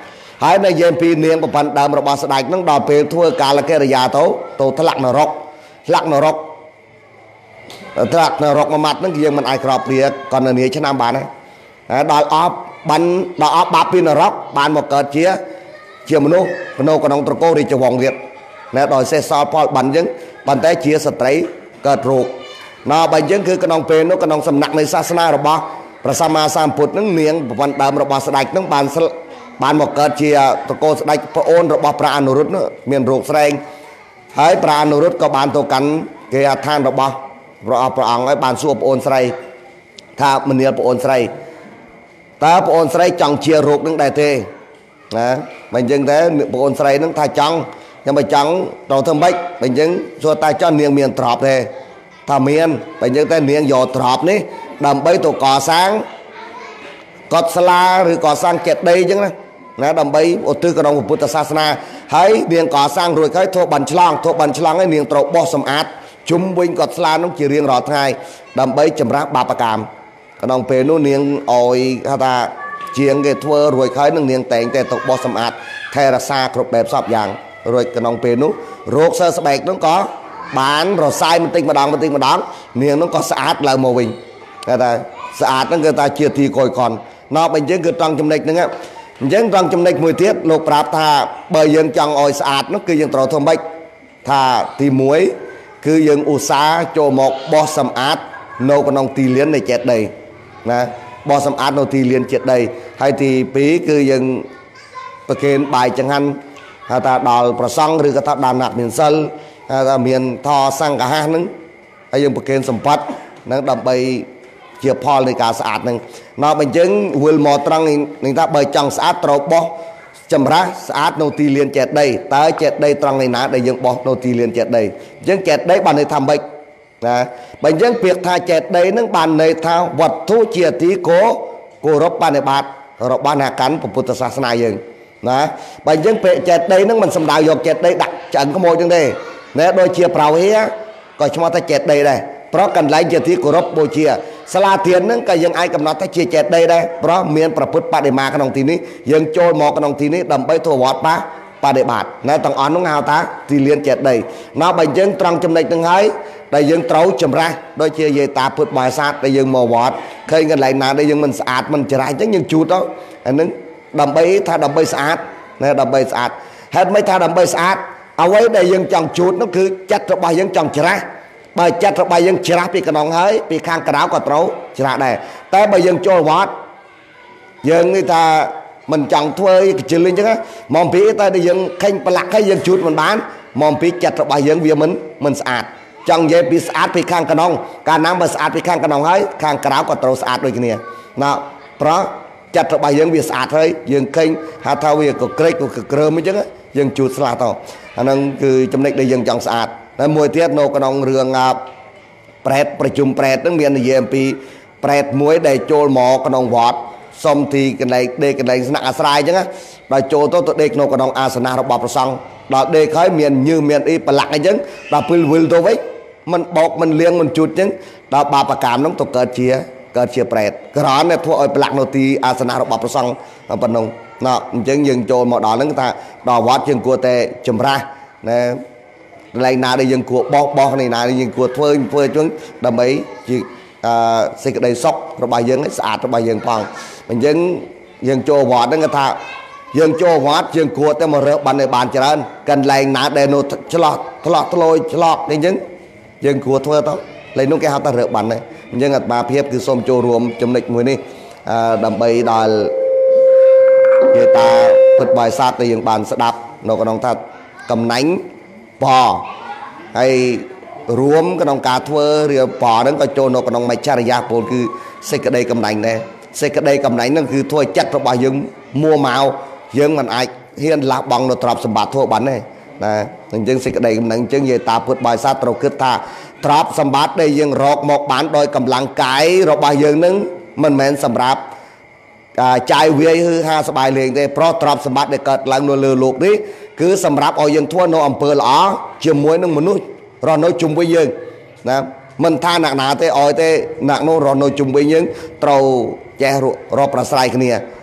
ហើយនៅយើងពីនាងប្រព័ន្ធដើមរបស់ស្ដេចនឹងដល់ពេលធ្វើកាលកិរិយាទៅទៅថ្លាក់នរកថ្លាក់នរកថ្លាក់នរកមួយម៉ាត់ហ្នឹងយើងមិនអាចក្របព្រាកណ្ណនីឆ្នាំបានទេដល់អបបានដល់អបបាប់ពីនរកបានមកកើតជាជាមនុស្សនៅក្នុងត្រកូលរាជវង្សទៀតណាដោយសេះសល់ផលបានអញ្ចឹងប៉ុន្តែជាស្ត្រីកើតរោគណោបើអញ្ចឹងគឺក្នុងពេលនោះក្នុងសំណាក់នៃសាសនារបស់ព្រះសម្មាសម្ពុទ្ធនឹងនាងប្រព័ន្ធដើមរបស់ស្ដេចនឹងបានបានមកកើតជាត្រកូលស្ដេចប្អូនរបស់ព្រះអនុរុទ្ធនោះមានរោគស្រែងហើយព្រះអនុរុទ្ធក៏បានទៅកាន់គេអដ្ឋានរបស់ព្រះព្រះអង្គហើយបានសួរប្អូនស្រីថាមនាលប្អូនស្រីតើប្អូនស្រីចង់ជារោគនឹងដែរទេណាបើអញ្ចឹងតែប្អូនស្រីនឹងថាចង់ខ្ញុំមិនចង់ត្រូវធ្វើម៉េចបើអញ្ចឹងសួរតែចង់នាងមានទ្រព្យទេថាមានបើអញ្ចឹងតែនាងយកទ្រព្យនេះដើម្បីទៅកសាងកុដិសាលាឬកសាងចេតិយអញ្ចឹងណាណាដើម្បីឧទ្ទិសក្នុងពុទ្ធសាសនាហើយនាងកសាងរួចហើយធ្វើបានឆ្លងធ្វើបានឆ្លងហើយនាងត្រូវបោះសម្អាតជុំវិញកុដិសាលានោះជារៀងរាល់ថ្ងៃដើម្បីចម្រាស់បាបកម្មក្នុងពេលនោះនាងអោយថាជាងគេធ្វើរួចហើយនឹងនាងតែងតែទៅបោះសម្អាតថែរក្សាគ្រប់បែបសពយ៉ាងរួចក្នុងពេលនោះរោគសើស្បែកនោះក៏បានរសាយបន្តិចម្ដងបន្តិចម្ដងនាងនោះក៏ស្អាតឡើងមកវិញគេថាស្អាតហ្នឹងគឺថាជាទីកយកន់ណោះបើអញ្ចឹងគឺត្រង់ចំណុចហ្នឹងអញ្ចឹងត្រង់ចំណុចមួយទៀតលោកប្រាប់ថាបើយើងចង់ឲ្យស្អាតនោះគឺយើងត្រូវធ្វើម៉េចថាទីមួយគឺយើងឧស្សាហ៍ចូលមកបោះសម្អាតនៅក្នុងទីលាននៃចេតិយណាបោះសម្អាតនៅទីលានចេតិយហើយទីពីរគឺយើងប្រគេនបាយចង្ហាន់ហៅថាដល់ប្រសង់ឬក៏ថាដល់អ្នកមានសិលហៅថាមានធរសង្ឃហាសហ្នឹងហើយយើងប្រគេនសម្បត្តិហ្នឹងដើម្បីជាផលនៃការស្អាតហ្នឹងណោះបើអញ្ចឹងវិលមកត្រង់នេះថាបើចង់ស្អាតត្រូវបោះចម្រាស់ស្អាតនៅទីលានចេតិយតើចេតិយត្រង់នៃណាដែលយើងបោះនៅទីលានចេតិយអញ្ចឹងចេតិយបានន័យថាម៉េចណាបើអញ្ចឹងពាក្យថាចេតិយហ្នឹងបានន័យថាវត្ថុជាទីគោគោរពបដិបត្តិរបស់អ្នកកាន់ពុទ្ធសាសនាយើងណាបើអញ្ចឹងពាក្យចេតិយហ្នឹងមិនសំដៅយកចេតិយដាក់ឆ្អឹងខ្មោចហ្នឹងទេណាដូចជាប្រវហិក៏ឈ្មោះថាចេតិយដែរព្រោះកន្លែងជាទីគោរពបូជាសាលាធានហ្នឹងក៏យើងអាចកំណត់ថាជាចេតិយដែរព្រោះមានប្រពុតបដិមាក្នុងទីនេះយើងចូលមកក្នុងទីនេះដើម្បីធ្វើវត្តបាបដិបត្តិណាទាំងអស់នោះហៅថាទីលានចេតិយណោះបើយើងត្រង់ចំណុចហ្នឹងហើយដែលយើងត្រូវចម្រាស់ដូចជាយាយតាពុទ្ធបរិស័ទដែលយើងមកវត្តឃើញកន្លែងណាដែលយើងមិនស្អាតមិនច្រាស់អញ្ចឹងយើងជូតទៅអាហ្នឹងដើម្បីថាដើម្បីស្អាតណាដើម្បីស្អាតហេតុមិនថាដើម្បីស្អាតអ្វីដែលយើងចង់ជូតនោះគឺចិត្តរបស់យើងចង់ច្រាស់បើចិត្តរបស់យើងច្រាស់ពីក្នុងហើយពីខាងក្រៅក៏ត្រូវច្រាស់ដែរតែបើយើងចូលវត្តយើងនិយាយថាមិនចង់ធ្វើកជិលអញ្ចឹងមកពីតែយើងខេញប្រឡាក់ហើយយើងជូតមិនបានមកពីចិត្តរបស់យើងវាមិនមិនស្អាតចង់និយាយពីស្អាតពីខាងក្នុងកាលណាបើស្អាតពីខាងក្នុងហើយខាងក្រៅក៏ត្រូវស្អាតដូចគ្នាណាព្រោះចិត្តរបស់យើងវាស្អាតហើយយើងឃើញហៅថាវាក៏ក្រេកក៏ក្រើមអញ្ចឹងយើងជូតស្លាទៅអាហ្នឹងគឺចំណុចដែលយើងចង់ស្អាតហើយមួយទៀតនៅក្នុងរឿងប្រែតប្រជុំប្រែតហ្នឹងមាននិយាយអំពីប្រែតមួយដែលចូលមកក្នុងវត្តសុំទីកន្លែងដេកកន្លែងស្នាក់អាស្រ័យអញ្ចឹងដល់ចូលទៅទៅដេកនៅក្នុងអាសនៈរបស់ព្រះសង្ឃដល់ដេកហើយមានញើសមានអីប្រឡាក់អញ្ចឹងដល់ពេលវិលទៅវិញមិនបោកមិនលៀងមិនជូតអញ្ចឹងដល់បាបកម្មហ្នឹងទៅកើតជាកើតជាប្រែតក្រនតែធ្វើឲ្យប្រឡាក់នៅទីអាសនៈរបស់ព្រះសង្ឃប៉ុណ្ណឹងណាអញ្ចឹងយើងចូលមកដល់ហ្នឹងថាដល់វត្តយើងគួរតែចម្រាស់ណាកន្លែងណាដែលយើងគួរបោះបោះនៃណាដែលយើងគួរធ្វើធ្វើអញ្ចឹងដើម្បីជាអឺសេចក្តីសុខរបស់យើងស្អាតរបស់យើងផងអញ្ចឹងយើងចូលវត្តហ្នឹងគេថាយើងចូលវត្តយើងគួរតែមករើសបានឲ្យបានច្រើនកន្លែងណាដែលនៅឆ្លោះឆ្លោះធ្លោយឆ្លោះអញ្ចឹងយើងគួរធ្វើទៅលេខនោះគេហៅថារើសបានហ្នឹងអញ្ចឹងអាត្មាភាពគឺសូមចូលរួមចំណុចមួយនេះអឺដើម្បីដល់ជាតាពុទ្ធបរិស័ទដែលយើងបានស្ដាប់នៅក្នុងថាកំណាញ់បហើយរួមក្នុងការធ្វើរៀបបហ្នឹងក៏ចូលនៅក្នុងមច្ចរិយាពលគឺសេចក្តីកំណាញ់ដែរសេចក្តីកំណាញ់ហ្នឹងគឺធ្វើចិត្តរបស់យើងមួមកយើងមិនអាចហ៊ានលះបង់នៅទ្រព្យសម្បត្តិធ្វើបានទេណាអញ្ចឹងសេចក្តីកំណាញ់អញ្ចឹងយាយតាពុទ្ធបរិស័ទត្រូវគិតថាទ្រព្យសម្បត្តិដែលយើងរកមកបានដោយកម្លាំងកាយរបស់យើងនឹងមិនមែនសម្រាប់ចាយវាយហឺហាសបាយលេងទេព្រោះទ្រព្យសម្បត្តិដែលកើតឡើងនៅលើលោកនេះគឺសម្រាប់ឲ្យយើងធ្វើនៅអំពើល្អជាមួយនឹងមនុស្សរស់នៅជុំវិញយើងណាមិនថាអ្នកណាទេឲ្យទេអ្នកនោះរស់នៅជុំវិញយើងត្រូវចេះរកប្រស្រ័យគ្នា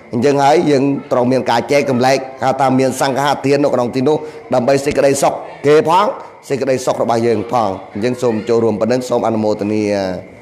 ยังไงยังตรงเมียนกายแจกกำไรหาตามเมียนสังฆาเทียนนกนองตีนุดำไปสิกระไดซอกเกพ้องสิกระไดซอกระบายยังพ้องยังสมโจรวมปนังสมอนุโมทนี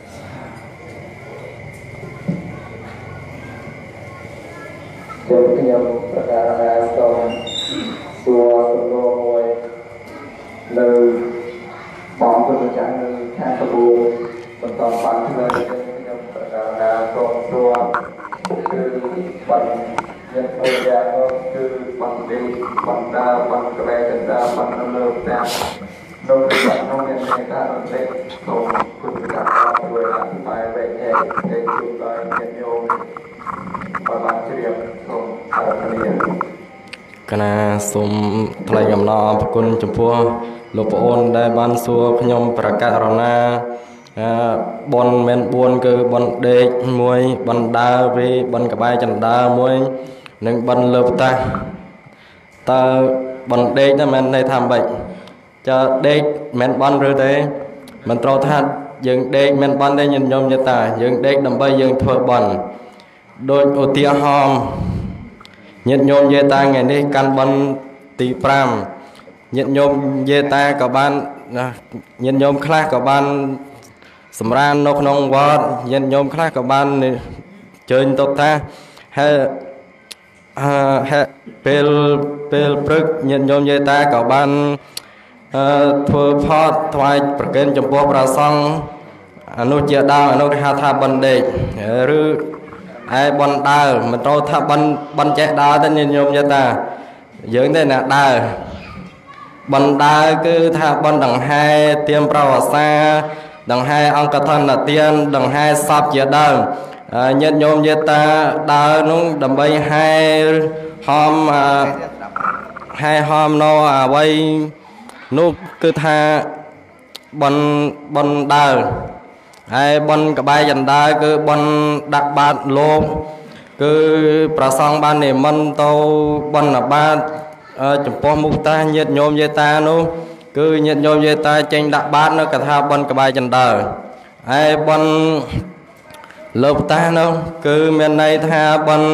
เดี๋ยวที่ยังประกาศแล้วตรงตัวตัวมวยเลยปอมตัวจังเลยแทนกระบูเป็นตอนฟังที่เลยยังประกาศแล้วตรงตัวคือบันยังพยายามก็คือบันดีบันดาบันกระไรกันดาบันเลิศแต่โดยบันน้องยังในการเล็กตรงคุณประกาศด้วยอธิบายไปแค่เด็กจุดไปเงียบโยมประมาณเรียนตรงอาราเนียคณะสมทลายกำนอพกุลจมพัวลูกโอนได้บ้านสัวขยมประกาศรณาบอลเมนบวนคือบอลเด็กมวยบอลดาววีบอลกระบายจันดามวยหนึ่งบอลเลือบตาตาบอลเด็กนั่นมันได้ทำแบบจะเด็กเมนบอลหรือเต้มันโตทัดยังเด็กเมนบอลได้ยินยมยตายังเด็กดำใบยังเถื่อบอลโดยโอเตียหอมnhiệt nhôm dê ta ngày nay căn bắn tì pram nhiệt nhôm dê ta cả ban nhiệt nhôm khác cả ban sầm ran nóc nông vọt nhiệt nhôm khác cả ban chơi tốt ta hay hay pel pel prực nhiệt nhôm dê ta cả ban thua phật thoạiประเคนจมพัวประซองอนุเจดาวอนุหาธาบันเดหรือไอ้บอลดาวมันโตถ้าบอลบอลแจกดาวแต่นิยมจะตาเยอะได้นะดาวบอลดาวคือถ้าบอลดังไฮเตรียมประวัติศาสตร์ดังไฮอังกฤษน่ะเตรียมดังไฮซับเจดาวนิยมจะตาดาวนุ่งดำใบไฮหอมไฮหอมโนอาไว้นุ่งคือถ้าบอลบอลดาวไอ้บอลกระบายจันดาคือบอลดักบาดโลกคือประสองบ้านนี่มันโตบอลบาดจุดพอมุกตาเย็ดโยมเยตาโนคือเย็ดโยมเยตาเจงดักบาดเนาะกระทาบอลกระบายจันดาไอ้บอลเลิบตาเนาะคือเมียนในทาบอล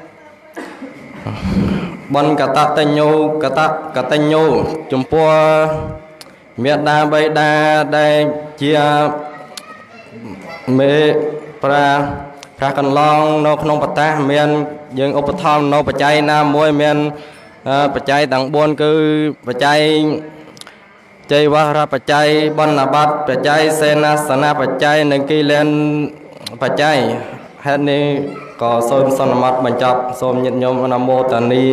บอลกระตะเตนโยกระตะกระเตนโยจุดพอเมียดาใบดาได้เจียเมปลาปลากันลองนกนงปตาเมียนยังอุปทานนกปัจจัยน้ำมวยเมียนปัจจัยต่างบนคือปัจจัยใจวาระปัจจัยบรรณบัตปัจจัยเสนาสนะปัจจัยหนึ่งกิเลนปัจจัยแห่งนี้ก็โซนสนมัดบรรจับโซมยินยมอนโมตานี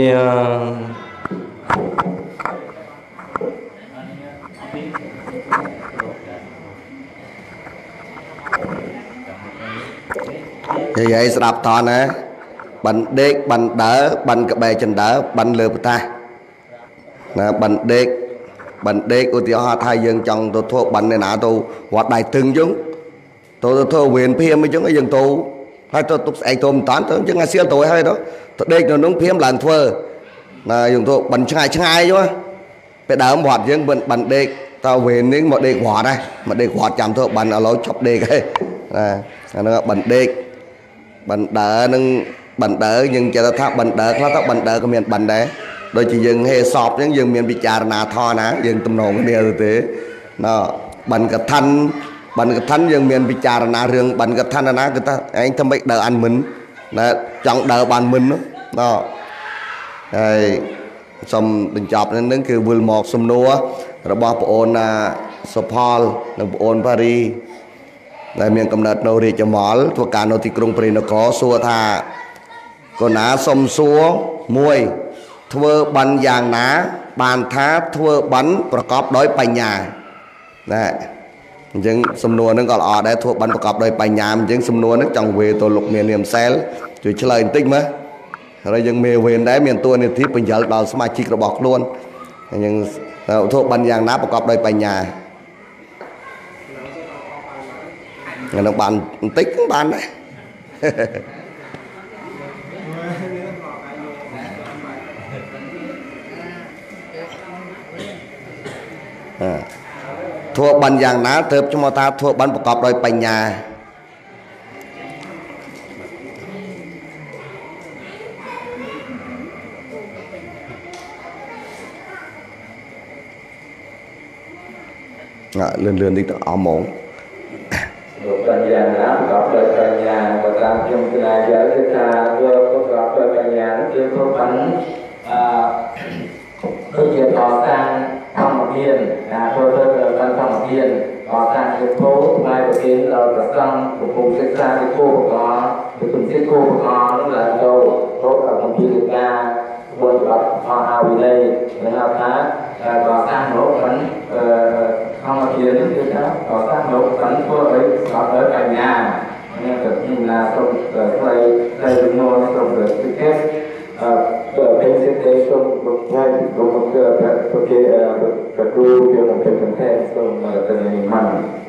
vậy sẽ đọc thọ nè bánh đế bánh đỡ bánh cà bè chân đỡ bánh lừa ta nè bánh đế bánh đế của tiểu hoa thay dân trong tôi thua bánh này nã tôi hoạt đại từng chúng tôi thua quyền phim với chúng cái dân tôi hay tôi tôi anh tôi toán tôi chứ ngày xưa tôi hay đó tôi đế nó đúng phim lần thua là dùng tôi bánh chai chai chứ phải đỡ một dân bánh bánh đế tao về đến một đế quả đây mà đế quả chạm thôi bánh ở lối chọc đế cái nè bánh đế bánh đỡ nâng bánh đỡ nhưng cho ta thắp bánh đỡ nó thắp bánh đỡ cái miền bánh đấy đôi chỉ dừng hay sọp những dừng miền bị trà nà tho ná dừng tầm nồng cái miền thế nó bánh cái thanh bánh cái thanh dừng miền bị trà nà rừng bánh cái thanh là ná người ta anh thâm bích đỡ ăn mình là chọn đỡ bàn mình đó nó đây xong đình chọc nên đến kêu vừa một xung nua rồi bỏ bộ ôn Sopol là bộ ôn Paris đại miền cầm nợ nô đi cho mỏ thuộc cả nô thị trung Paris nó có xua tha còn ná xông xua mùi thưa bắn vàng ná bàn thá thưa bắnประกอบដោយបញ្ញាណាអញ្ចឹងសំណួរហ្នឹងក៏ល្អដែរធួប័ណ្ណប្រកបដោយបញ្ញាអញ្ចឹងសំណួរហ្នឹងចង់វេទៅលោកមាននាមសែលជួយឆ្លើយបន្តិចមើលហើយយើងមេវេនដែរមានតួនាទីបញ្យលដល់សមាជិករបស់ខ្លួនអញ្ចឹងធួប័ណ្ណយ៉ាងណាប្រកបដោយបញ្ញានឹងបានបន្តិចបានដែរធัวប័ណ្ណយ៉ាងណាទៅឈ្មោះថាធัวប័ណ្ណប្រកបដោយបញ្ញាเลื่อนเลื่อนที่ต่อเอาหมงปัญญานะประกอบด้วยปัญญาประการยมนาเยอะที่ทาเพื่อประกอบด้วยปัญญาคือทุกปัญคือเกี่ยวกับการทำเพียรนะเพื่อเพื่อการทำเพียรก่อการเรียนรู้ในประเทศเราจะต้องบุคคลศึกษาที่คู่ประกอบบุคคลที่คู่ประกอบนั่นแหละเรารบกับพิธีการบนกับพอเอาวิเลยนะครับนะก่อสร้างโลกมันทำเพียรนี่ครับก่อสร้างโลกมันเพื่อไอ้ก่อเกิดปัญญาเนี่ยเกิดนี่นะต้องเกิดอะไรอะไรเป็นโน้ตต้องเกิดสิ่งแค่เกิดเป็นสิ่งใดต้องไว้ต้องเกิดแบบโอเคกระดูกเกี่ยวกับเป็นแท้ต้องเป็นมัน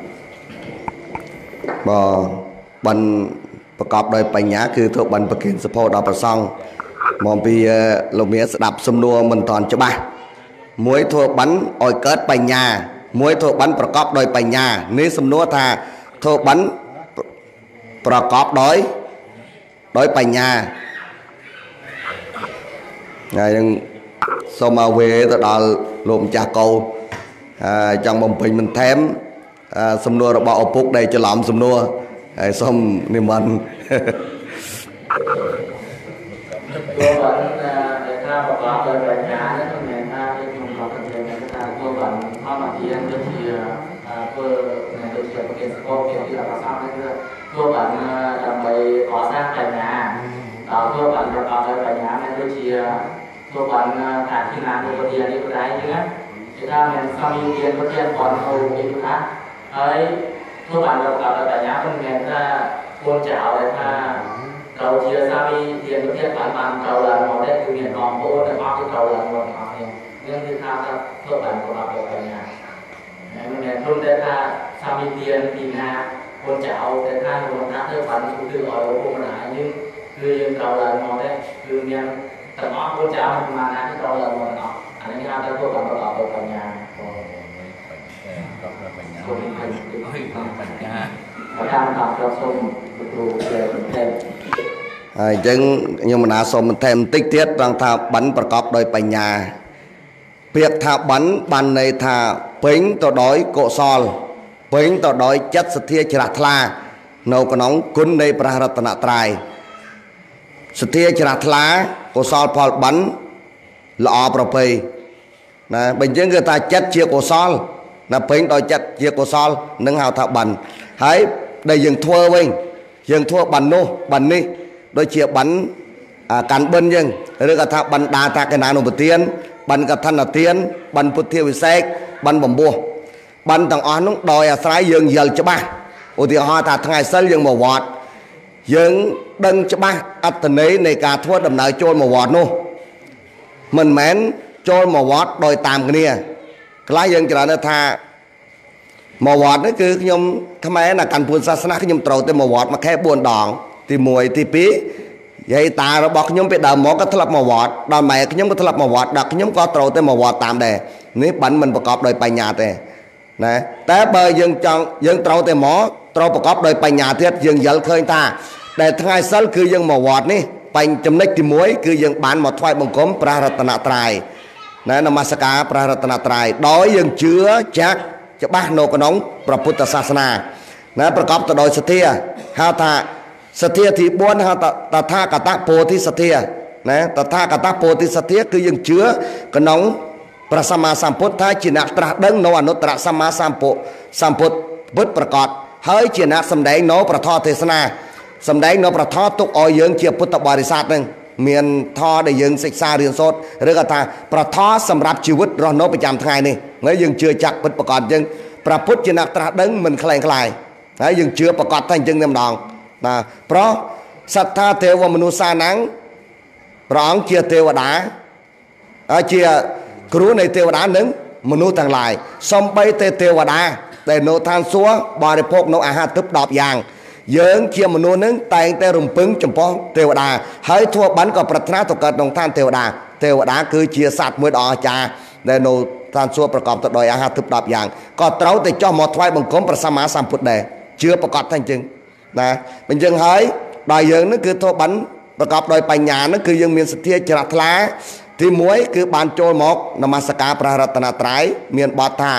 บ่บันประกอบโดยปัญญาคือทุกบันประเคนสะโพกดอกประซองมองปีลงเมียสดับสมนัวมันตอนจะบ้ามวยทั่วบันอ่อยเกิดปัญญามวยทั่วบันประกอบโดยปัญญานี่สมนัวท่าทั่วบันประกอบโดยโดยปัญญาไงยังสมาเวตดอลลมจากเกาจังบอมพิงมันแถมสมนัวเราบอกปุ๊กได้จะหลอมสมนัวไอ้ส้มนี่มันตัวบันถ้าประกอบโดยปัญญาแล้วก็เนี่ยถ้าที่มันประกอบโดยปัญญาตัวบันข้อมาเทียนก็คือเพื่อในตัวเกี่ยวกับเกี่ยวกับเกี่ยวกับที่เราสร้างให้เพื่อตัวบันนำไปก่อสร้างปัญญาเราตัวบันประกอบโดยปัญญาในตัวเชียตัวบันฐานที่งานตัวเทียนนี่ก็ได้ใช่ไหมถ้ามันทำเทียนก็เทียนก่อนเอาเองนะไอ้ตัวบันประกอบโดยปัญญาเป็นไงถ้าคนเจ้าเลยถ้าเราเชียร์ซามีเทียนเทียนผ่านผ่านเราหลังเราได้คือเห็นกองโอ้แต่ภาพที่เราหลังเราเอาเนี่ยเรื่องที่ทำครับเพื่อการประกอบโดยปัญญามันเนี่ยรุ่นแต่ถ้าซามีเทียนปีนาคนเจ้าแต่ถ้าคนนักเพื่อฝันคืออ่อยโอ้คนหนาnhưngคือยังเราหลังเราได้คือเนี่ยแต่ว่าคนเจ้ามันมานะที่เราหลังเราเนาะอันนี้ทำได้เพื่อการประกอบโดยปัญญาประการทำเราส้มดูเกี่ยวกับเทพចឹงnhưng mà nào xong thêm tích tiết rằng thà bắnประกอบโดยปัญญาเปียกthà bắn ban này thà pínhต่อđối cộ sol pínhต่อđối chấtสถียรทลาโนกน้องคุณในพระรัตนตรัยสถียรทลาcộ solพอบันละอประเพนะเป็นยังคือตาchất chia cộ solนะpínhต่อchất chia cộ solนึงหาวthà bắn hãy đây dừng thua với dừng thua bắn nô bắn điโดยเฉียบบันการเบิ้ลยังหรือกระทำบันดาตากนานุปเทียนบันกระทันเทียนบันพุทธิวิเศษบันบ่มบัวบันต่างอ่อนนุ่งดอยอาศัยยังเยลจะบ้าอุทิศหอตาทั้งไงเซลยังมาวอดยังดังจะบ้าอัตเนยในการทั่วดำเนินโจรมาวอดนู่มันแม้นโจรมาวอดโดยตามกันเนี่ยคล้ายยังจะระนาธามาวอดนั่นคือขยมทำไมนะการพูดศาสนาขยมโตแต่มาวอดมาแค่บวนดองที่มวยที่ปียัยตาเราบอกขยมไปดาวหมอก็ทลับมาวอดดาวใหม่ขยมก็ทลับมาวอดดักขยมก็โตแต่มาวอดตามแต่นี่บันมันประกอบโดยปัญญาแต่นะแต่เบอร์ยังจังยังโตแต่หมอโตประกอบโดยปัญญาเทียดยังยัลเคยตาแต่ทั้งไงซัลคือยังมาวอดนี่ปัญจำเนกที่มวยคือยังบานหมดไฟบังคมพระรัตนตรัยนะนมัสการพระรัตนตรัยโดยยังเชื้อจักจะบ้านโนกน้องพระพุทธศาสนานะประกอบโดยสถียหาธาสถียที่บ้วนหาตถากตะโพธิสถียนะตถากตะโพธิสถียคือยังเชื้อกน้องพระสัมมาสัมพุทธะจินะตรัสดังโนอนุตตรสัมมาสัมพุสัมพุทธพุทธประกอบเฮ้ยจินะสำแดงโนประทอเทศนาสำแดงโนประทอตุกอยังเจียพุทธบริษัทนึงเมียนทอได้ยังศึกษาเรียนโสดหรือกระทาประทอสำหรับชีวิตรอนโนประจำทางนี่เงยยังเชื่อจักพุทธประกอบยังพระพุทธจินะตรัสดังมันคลายคลายนะยังเชื่อประกอบทั้งจึงเต็มดองนะเพราะศรัทธาเทวมนุษย์สานังร้องเชียเทวดาเชียครูในเทวดาหนึ่งมนุษย์ทั้งหลายสมไปเตเทวดาแต่โนทานซัวบริโภคโนอาหารทึบดอกยางเยิงเชียมนุษย์นึงแต่งแต่รุมปึงจมพอเทวดาให้ทั่วบันก็ปรารถนาตกเกิดของท่านเทวดาเทวดาคือเชียสัตว์มวยดอกจาแต่โนทานซัวประกอบตัวโดยอาหารทึบดอกยางก็เต้าแต่เจ้าหมดไว้บังคมพระสัมมาสัมพุทธได้เชื่อประกอบทั้งจึงนะเป็นยังไงโดยยังนั่นคือโทบันประกอบโดยปัญญานั่นคือยังมีสติจรัสลาที่มวยคือบานโจมกนมัสการพระรัตนตรัยเมียนบอธา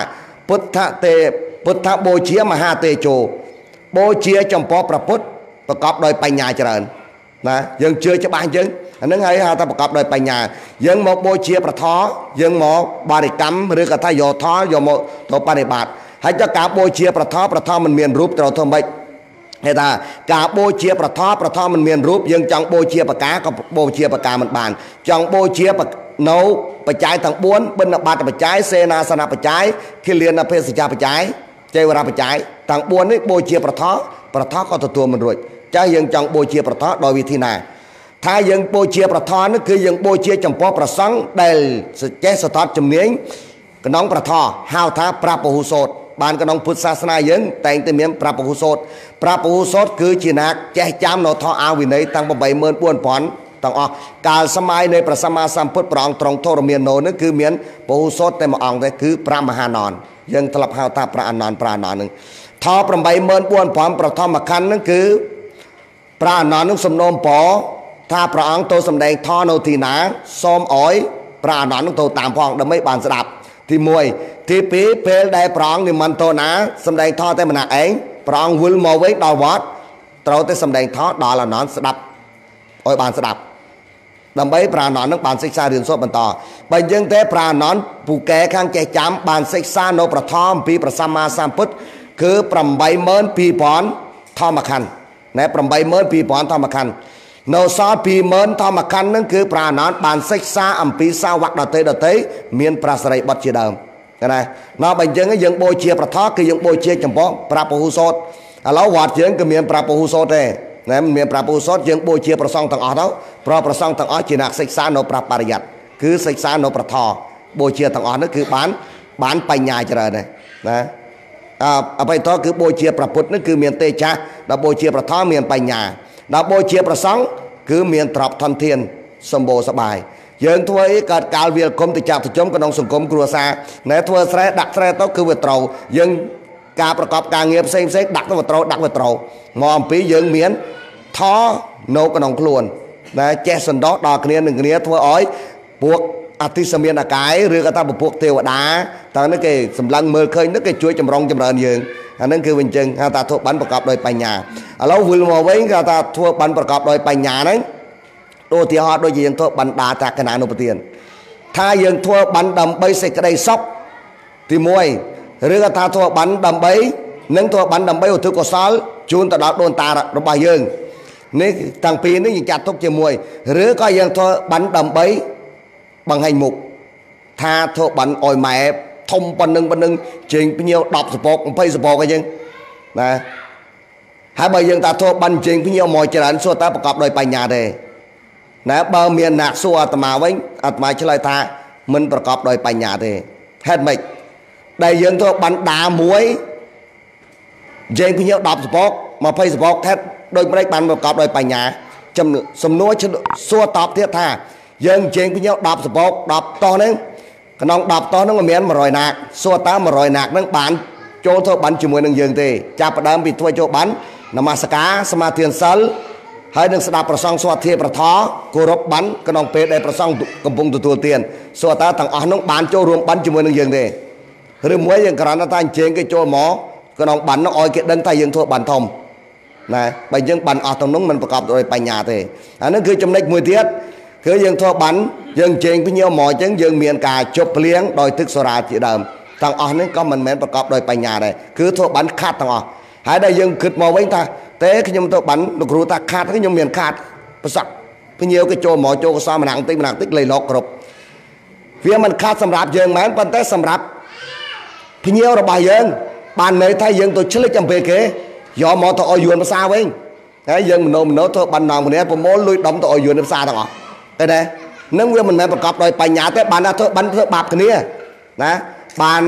ពុទ្ធទេពុទ្ធបូជាមហាទេជោបូជាចំពោះព្រះពុទ្ធប្រកបដោយបញ្ញាច្រើនណាយើងជឿច្បាស់អញ្ចឹងអានឹងហើយហៅថាប្រកបដោយបញ្ញាយើងមកបូជាប្រធយើងមកបារិកម្មឬក៏ថាយកថយកមកទៅបដិបត្តិហើយចុះការបូជាប្រធប្រធមិនមានរូបត្រូវធ្វើម៉េចគេថាការបូជាប្រធប្រធមិនមានរូបយើងចង់បូជាបកាក៏បូជាបកាមិនបានចង់បូជានៅបច្ច័យទាំងបួនបិណ្ឌបាតបច្ច័យសេនាសនបច្ច័យគិលានភេសជ្ជបច្ច័យចៃវរបច្ច័យទាំងបួននេះបូជាប្រធប្រធក៏ទទួលមិនរួចចាស់យើងចង់បូជាប្រធដោយវិធីណាថាយើងបូជាប្រធនោះគឺយើងបូជាចំពោះព្រះសង្ឃដែលចេះសតតជំនាញក្នុងប្រធហៅថាប្រពហុសោតបានក្នុងពុទ្ធសាសនាយើងតែងតែមានប្រពហុសោតប្រពហុសោតគឺជាអ្នកចេះចាំនៅធម៌អាវិន័យតាំងeight thousand four hundredទាំងអស់កាលសម័យនៃព្រះសម្មាសម្ពុទ្ធព្រះអង្គទ្រង់ធរមាននោះគឺមានពហុសោតតែមួយអង្គទេគឺព្រះមហានន្ទយើងធ្លាប់ហៅថាព្រះអនន្តព្រះអនន្តនឹងធម៌eight thousand four hundredប្រធមខណ្ឌនឹងគឺព្រះអនន្តនឹងសំណូមពរថាព្រះអង្គទៅសម្ដែងធម៌នៅទីណាសូមអោយព្រះអនន្តនឹងទៅតាមផងដើម្បីបានស្ដាប់ទីoneទីtwoពេលដែលព្រះអង្គនិមន្តទៅណាសម្ដែងធម៌តែម្នាក់ឯងព្រះអង្គវិលមកវិញដល់វត្តត្រូវតែសម្ដែងធម៌ដល់អនន្តស្ដាប់ឲ្យបានស្ដាប់ដើម្បីព្រះអនន្តនឹងបានសិក្សារៀនសូត្របន្តបើយើងទេព្រះអនន្តពូកែខាងចេះចាំបានសិក្សានៅប្រធមអំពីព្រះសម្មាសម្ពុទ្ធគឺeight thousand two hundredធម្មខណ្ឌណែeight thousand two hundredធម្មខណ្ឌនៅសល់two thousandធម្មខណ្ឌនឹងគឺព្រះអនន្តបានសិក្សាអំពីសាវកដតេដតេមានព្រះសរិបុត្រជាដើមណាដល់បើយើងយើងបូជាប្រធគឺយើងបូជាចំពោះព្រះពហុសោតឥឡូវវត្តយើងក៏មានព្រះពហុសោតដែរណាមានព្រះពហុសោតយើងបូជាព្រះសង្ឃទាំងអស់ទៅព្រោះព្រះសង្ឃទាំងអស់ជាអ្នកសិក្សានៅព្រះបរិយ័តគឺសិក្សានៅប្រធបូជាទាំងអស់នោះគឺបានបានបញ្ញាច្រើនដែរណាអអបិតគឺបូជាព្រះពុទ្ធនោះគឺមានទេចាស់ដល់បូជាប្រធមានបញ្ញាដល់បូជាព្រះសង្ឃគឺមានទ្រព្យធនធានសម្បូរសបាយយើងធ្វើអីកើតកាលវាលគុំទៅចាប់ទៅចំក្នុងសង្គមគ្រួសារណែធ្វើស្រែដាក់ស្រែទៅគឺវាត្រូវយើងការប្រកបការងារផ្សេងផ្សេងដាក់ទៅវាត្រូវដាក់វាត្រូវមកអំពីយើងមានថនៅក្នុងខ្លួនណាចេះសន្តោសដល់គ្នានឹងគ្នាធ្វើឲ្យពួកអតិសមានអាកាយឬក៏ថាពួកទេវតាតើនេះគេសម្លឹងមើលឃើញនេះគេជួយចម្រុងចម្រើនយើងអានឹងគឺវិញចឹងហៅថាធ្វើបានប្រកបដោយបញ្ញាឥឡូវវិលមកវិញគេថាធ្វើបានប្រកបដោយបញ្ញាហ្នឹងឧទាហរណ៍ដូចជាយើងធ្វើបណ្ដាតាកណានុពទានថាយើងធ្វើបានដើម្បីសេចក្តីសុខទីoneឬក៏ថាធ្វើបានដើម្បីនឹងធ្វើបានដើម្បីឧទ្ទិសកុសលជូនទៅដល់ដូនតារបស់យើងនេះតាំងពីនេះយើងចាត់ទុកជាមួយឬក៏យើងធ្វើបានដើម្បីបង្ហាញមុខថាធ្វើបានអោយម៉ែធំប៉ុណ្ណឹងប៉ុណ្ណឹងជើងភ្ញៀវtenសពកtwentyសពកអីចឹងណាហើយបើយើងថាធ្វើបានជើងភ្ញៀវមកច្រើនសួរតើប្រកបដោយបញ្ញាទេណាបើមានអ្នកសួរអាត្មាវិញអាត្មាឆ្លើយថាមិនប្រកបដោយបញ្ញាទេហេតុម៉េចដែលយើងធ្វើបានដាមួយជើងភ្ញៀវtenសពកtwentyសពកថេតដោយម្ដេចបានប្រកបដោយបញ្ញាសំណួរសួរតបទៀតថាយើងជើងភ្ញៀវtenសពកtenតោះហ្នឹងក្នុងtenតោះហ្នឹងមានone hundredនាគសួរតើone hundredនាគហ្នឹងបានចូលធ្វើបានជាមួយនឹងយើងទេចាប់ផ្ដើមពីធ្វើចូលបាននមស្ការសមាធិសិលហើយនឹងស្ដាប់ប្រសងស្វាធាប្រធគោរពបានក្នុងពេលដែលប្រសងកំពុងទទួលទានសួរតើទាំងអស់នោះបានចូលរួមបានជាមួយនឹងយើងទេឬមួយយើងគ្រាន់តែអញ្ជើញគេចូលមកក្នុងបាននោះឲ្យគេដឹងថាយើងធ្វើបានធំណាបើយើងបានអស់ទាំងនោះមិនប្រកបដោយបញ្ញាទេអានេះគឺចំណុចមួយទៀតគឺយើងធ្វើបានយើងជែងភ្ញៀវមកអញ្ចឹងយើងមានការជប់ភ្លៀងដោយទឹកសូរ៉ាជាដើមទាំងអស់នេះក៏មិនមែនប្រកបដោយបញ្ញាដែរគឺធ្វើបានខាត់ទាំងអស់ហើយដែលយើងគិតមកវិញថាតែខ្ញុំទៅបានលោកគ្រូថាខាត់ខ្ញុំមានខាត់ប្រសក់ភ្ញៀវគេចូលមកចូលកសលម្នាក់តិចម្នាក់តិចលៃលោកគ្រប់វាមិនខាត់សម្រាប់យើងមែនប៉ុន្តែសម្រាប់ភ្ញៀវរបស់យើងបានន័យថាយើងទៅឆ្លិចអំពីគេយកមកទៅឲ្យយួនភាសាវិញហើយយើងមនោមនោធ្វើបាននងម្នាក់ប្រមូលលុយដុំទៅឲ្យយួនភាសាទាំងអស់តែដែរនឹងវាមិនមែនប្រកបដោយបញ្ញាទេបានថាធ្វើបានធ្វើបាបគ្នាណាបាន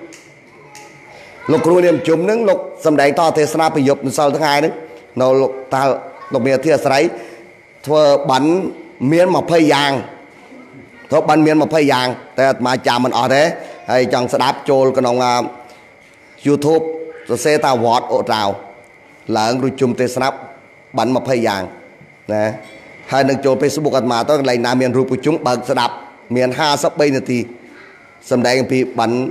លោកគ្រូនាមជុំនឹងលោកសំដែងតទេសនាប្រយុទ្ធសិលថ្ងៃហ្នឹងនៅលោកតាលោកមេធាស្រ័យធ្វើបានមានtwentyយ៉ាងធ្វើបានមានtwentyយ៉ាងតែអាត្មាចាំមិនអស់ទេហើយចង់ស្ដាប់ចូលក្នុង YouTube សរសេរថាវត្តអូរ៉ាវឡើងរួចជុំទេសនាបានtwentyយ៉ាងណាហើយនឹងចូល Facebook អាត្មាទៅកន្លែងណាមានរូបប្រជុំបើកស្ដាប់មានfifty-threeនាទីសម្ដែងអំពីបាន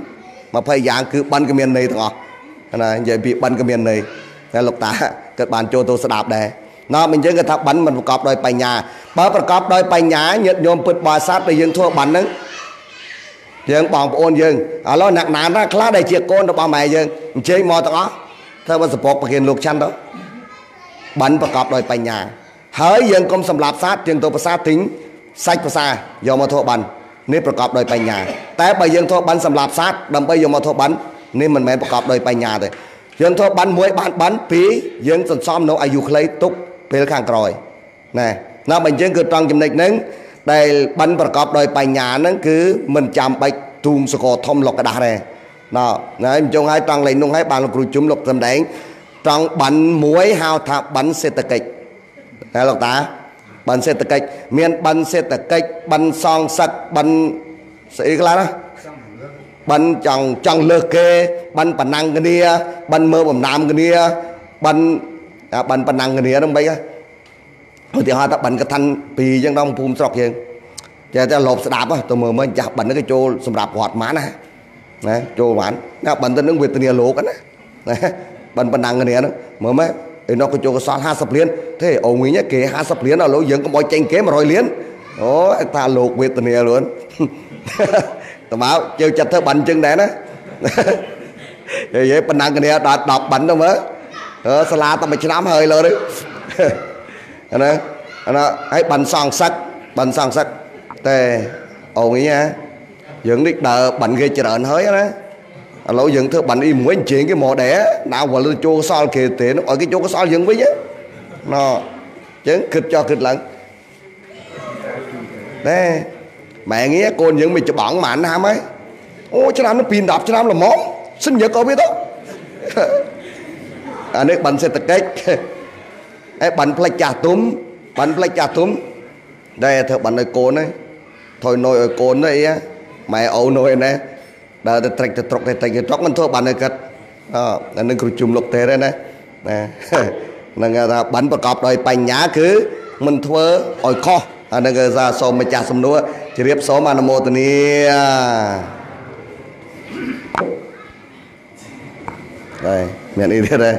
mà phải dạng cứ bắn cái miền này thôi này vậy bị bắn cái miền này cái lục tá các bạn cho tôi sẽ đạp đây nó mình chơi cái tháp bắn mình cọp đôi bài nhà bớtประกอบ đôi bài nhà nhận nhôm bứt bò sát để dân thua bắnហ្នឹងdân bằng ôn dân à lo nặng nàn ra khá đầy chiếc con đó ba mẹ dân chơi mò đó theo bao giờ bọc bạc lục chăn đó bắn ประกอบ đôi bài nhà hỡi dân công sầm lạp sát dân tôi sát tính sách của xa do mà thua bắn nên ประกอบ đôi bài nhàแต่bây dân thua bắn sầm lạp sát đâm bây giờ mà thua bắn nên mình men ประกอบ đôi bài nhà rồi dân thua bắn muối bắn bắn phí dân sần xóm nấu ai du lấy túc về khang còi nè nó mình dân cứ trong chấm nịch nứng đây bắn ประกอบ đôi bài nhà nó cứ mình chạm bạch tuôn sờ cò thom lọc cái đá này nó này mình trong hai trong lấy nung hai bàn lục chấm lục tầm đánh trong bắn muối hao thạp bắn xe tật kịch này lộc tá bắn xe tật kịch miền bắn xe tật kịch bắn song sắc bắn sĩ cái lá đó bắn chồng chồng lơ kê bắn bắn năng cái nia bắn mơ bầm nam cái nia bắn à, bắn bắn năng cái nia đúng bây á hồi thì họ ta bắn cái thanh pì dân đông phun sọc dân cho ta lột sẽ đạp á tôi mơ mới chặt bắn cái chỗ sầm đạp hoạt má nè nè chỗ bán nó bắn tên nước việt nia lố cái nè bắn bắn năng cái nia đó mơ mấy thì nó có chỗ có xoắn hai sập liên thế ông ấy nhá kể hai sập liên là lỗ dân có bói tranh kế mà rồi liên ó ta lột việt nia luôn tao bảo chơi chặt theo bắn chân đấy đó vậy vậy bắn năng cái nia đọc đọc bắn đâu mới ờ sala tao mày chém hơi rồi đấy nè nó hãy bắn song sắc bắn song sắc tê ồn ý nha dựng đi đờ bắn ghê chờ hơi đó lỗ dựng thưa bắn im muốn chuyện cái mỏ đẻ nào vào lưu chỗ sao kề tiền nó ở cái chỗ có sao dựng với nhá nó chứ kịch cho kịch lận đây mẹ nghĩ con những mình cho bỏng mà anh ham ấy ô cho làm nó pin đập cho làm là món sinh nhật có biết đó anh ấy bắn xe tật cách ấy bắn plek trà túm bắn plek trà túm đây thợ bắn ở cồn ấy thôi nồi ở cồn đấy á mẹ ấu nồi này đã được trạch trọc trạch trạch trọc mình thua bắn ở cật đó anh ấy cứ chùm lục thế đây này nè là ra bắn ประกอบ đôi bài nhá cứ mình thua ỏi kho anh ấy ra số mà trả sum núa chỉ riêng số mà nó một tuần này đây miệng đi thế đây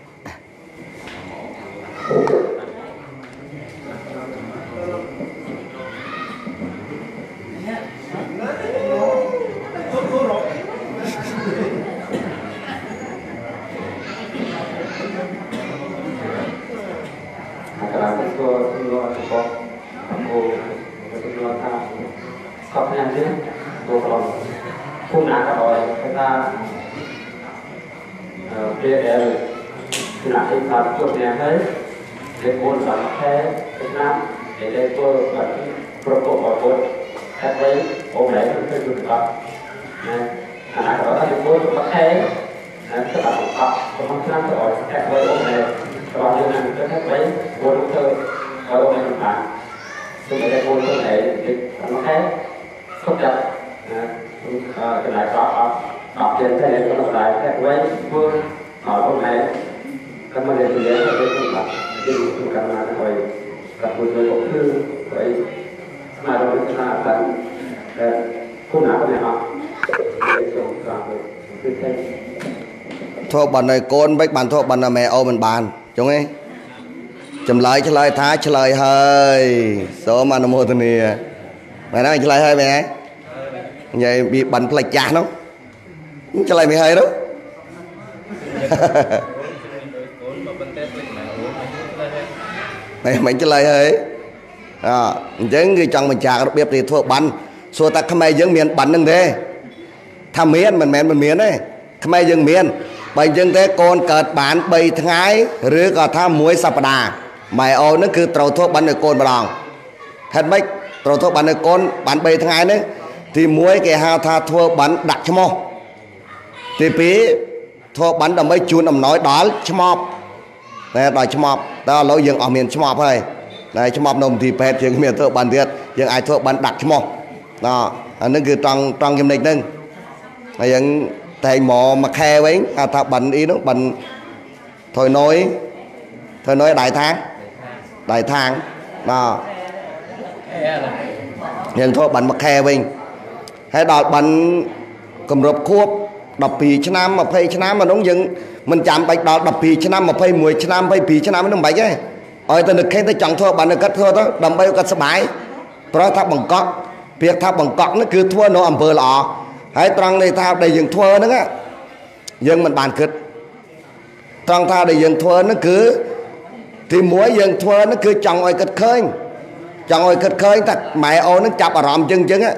Khóc nhanh chứ, tôi còn phun nát cả rồi, người ta kia để phun nát thì ta chuột nhà hết, để buôn bán thế Việt Nam để để tôi vẫn pro vào buôn, các đấy ôm lấy nó phải dùng đó, này, anh đó là những buôn bắt thế, các bạn học, còn không làm cho họ các đấy ôm lấy, còn như này cái các đấy buôn đúng thơ, rồi ôm lấy dùng bán, tôi để buôn tôi để để ăn thế. Không chặt cái này có đọc trên thế này có lại cái quay vương hỏi hôm nay các vấn đề gì đấy là cái công tác thì chúng ta là hồi gặp một người cũng thư vậy mà rồi chúng ta tận khu nào có thể học để dùng toàn bộ cái thêm thua bắn này con bách bàn thua bắn là mẹ ô mình bàn chúng ấy chầm lại cho lại thái cho lại hơi số mà nó mua từ này mày nói cho lại hơi mẹ vậy bị bắn plek chả nó cho lại mày hơi đó mày mày cho lại hơi à chứ người chồng mình chả có biết thì thua bắn xua ta không ai dân miền bắn đừng thế tham miền mình miền mình miền đấy không ai dân miền bây dân thế con cợt bán bay tháng rứa có tham muối sập đà mày ô nó cứ trâu thuốc bắn được con vào lòng hết mấy trâu thuốc bắn được con bán bay tháng đấy thì muối cái hao tha thua bắn đặt cho mò thì phí thua bắn đồng mấy chú nằm nói đó cho mò này đòi cho mò ta lỗi dân ở miền cho mò thôi này cho mò nồng thì pet chuyện miền thua bắn thiệt dân ai thua bắn đặt cho mò đó anh nó cứ trong trong kim lịch nâng này dân thầy mò mà khe với à thà bắn ý nó bắn thôi nói thôi nói đại tháng đại tháng đó nhưng thôi bắn mà khe với hay đòi bắn cầm rộp khuốc đập pì cho nam mà phê cho nam mà đúng dừng mình chạm bạch đó đập pì cho nam mà phê mùi cho nam phê pì cho nam nó bạch ấy ôi ta được khen ta chọn thua bạn được cắt thua đó đầm bay cắt sải pro tháp bằng cọ việc tháp bằng cọ nó cứ thua nó ẩm bờ lọ hãy trăng này tháp đầy dừng thua nữa á dân mình bàn kịch trăng tháp đầy dừng thua nó cứ thì mỗi dừng thua nó cứ chọn ôi kịch khơi chọn ôi kịch khơi ta mẹ ô nó chập ở ròm chân chân á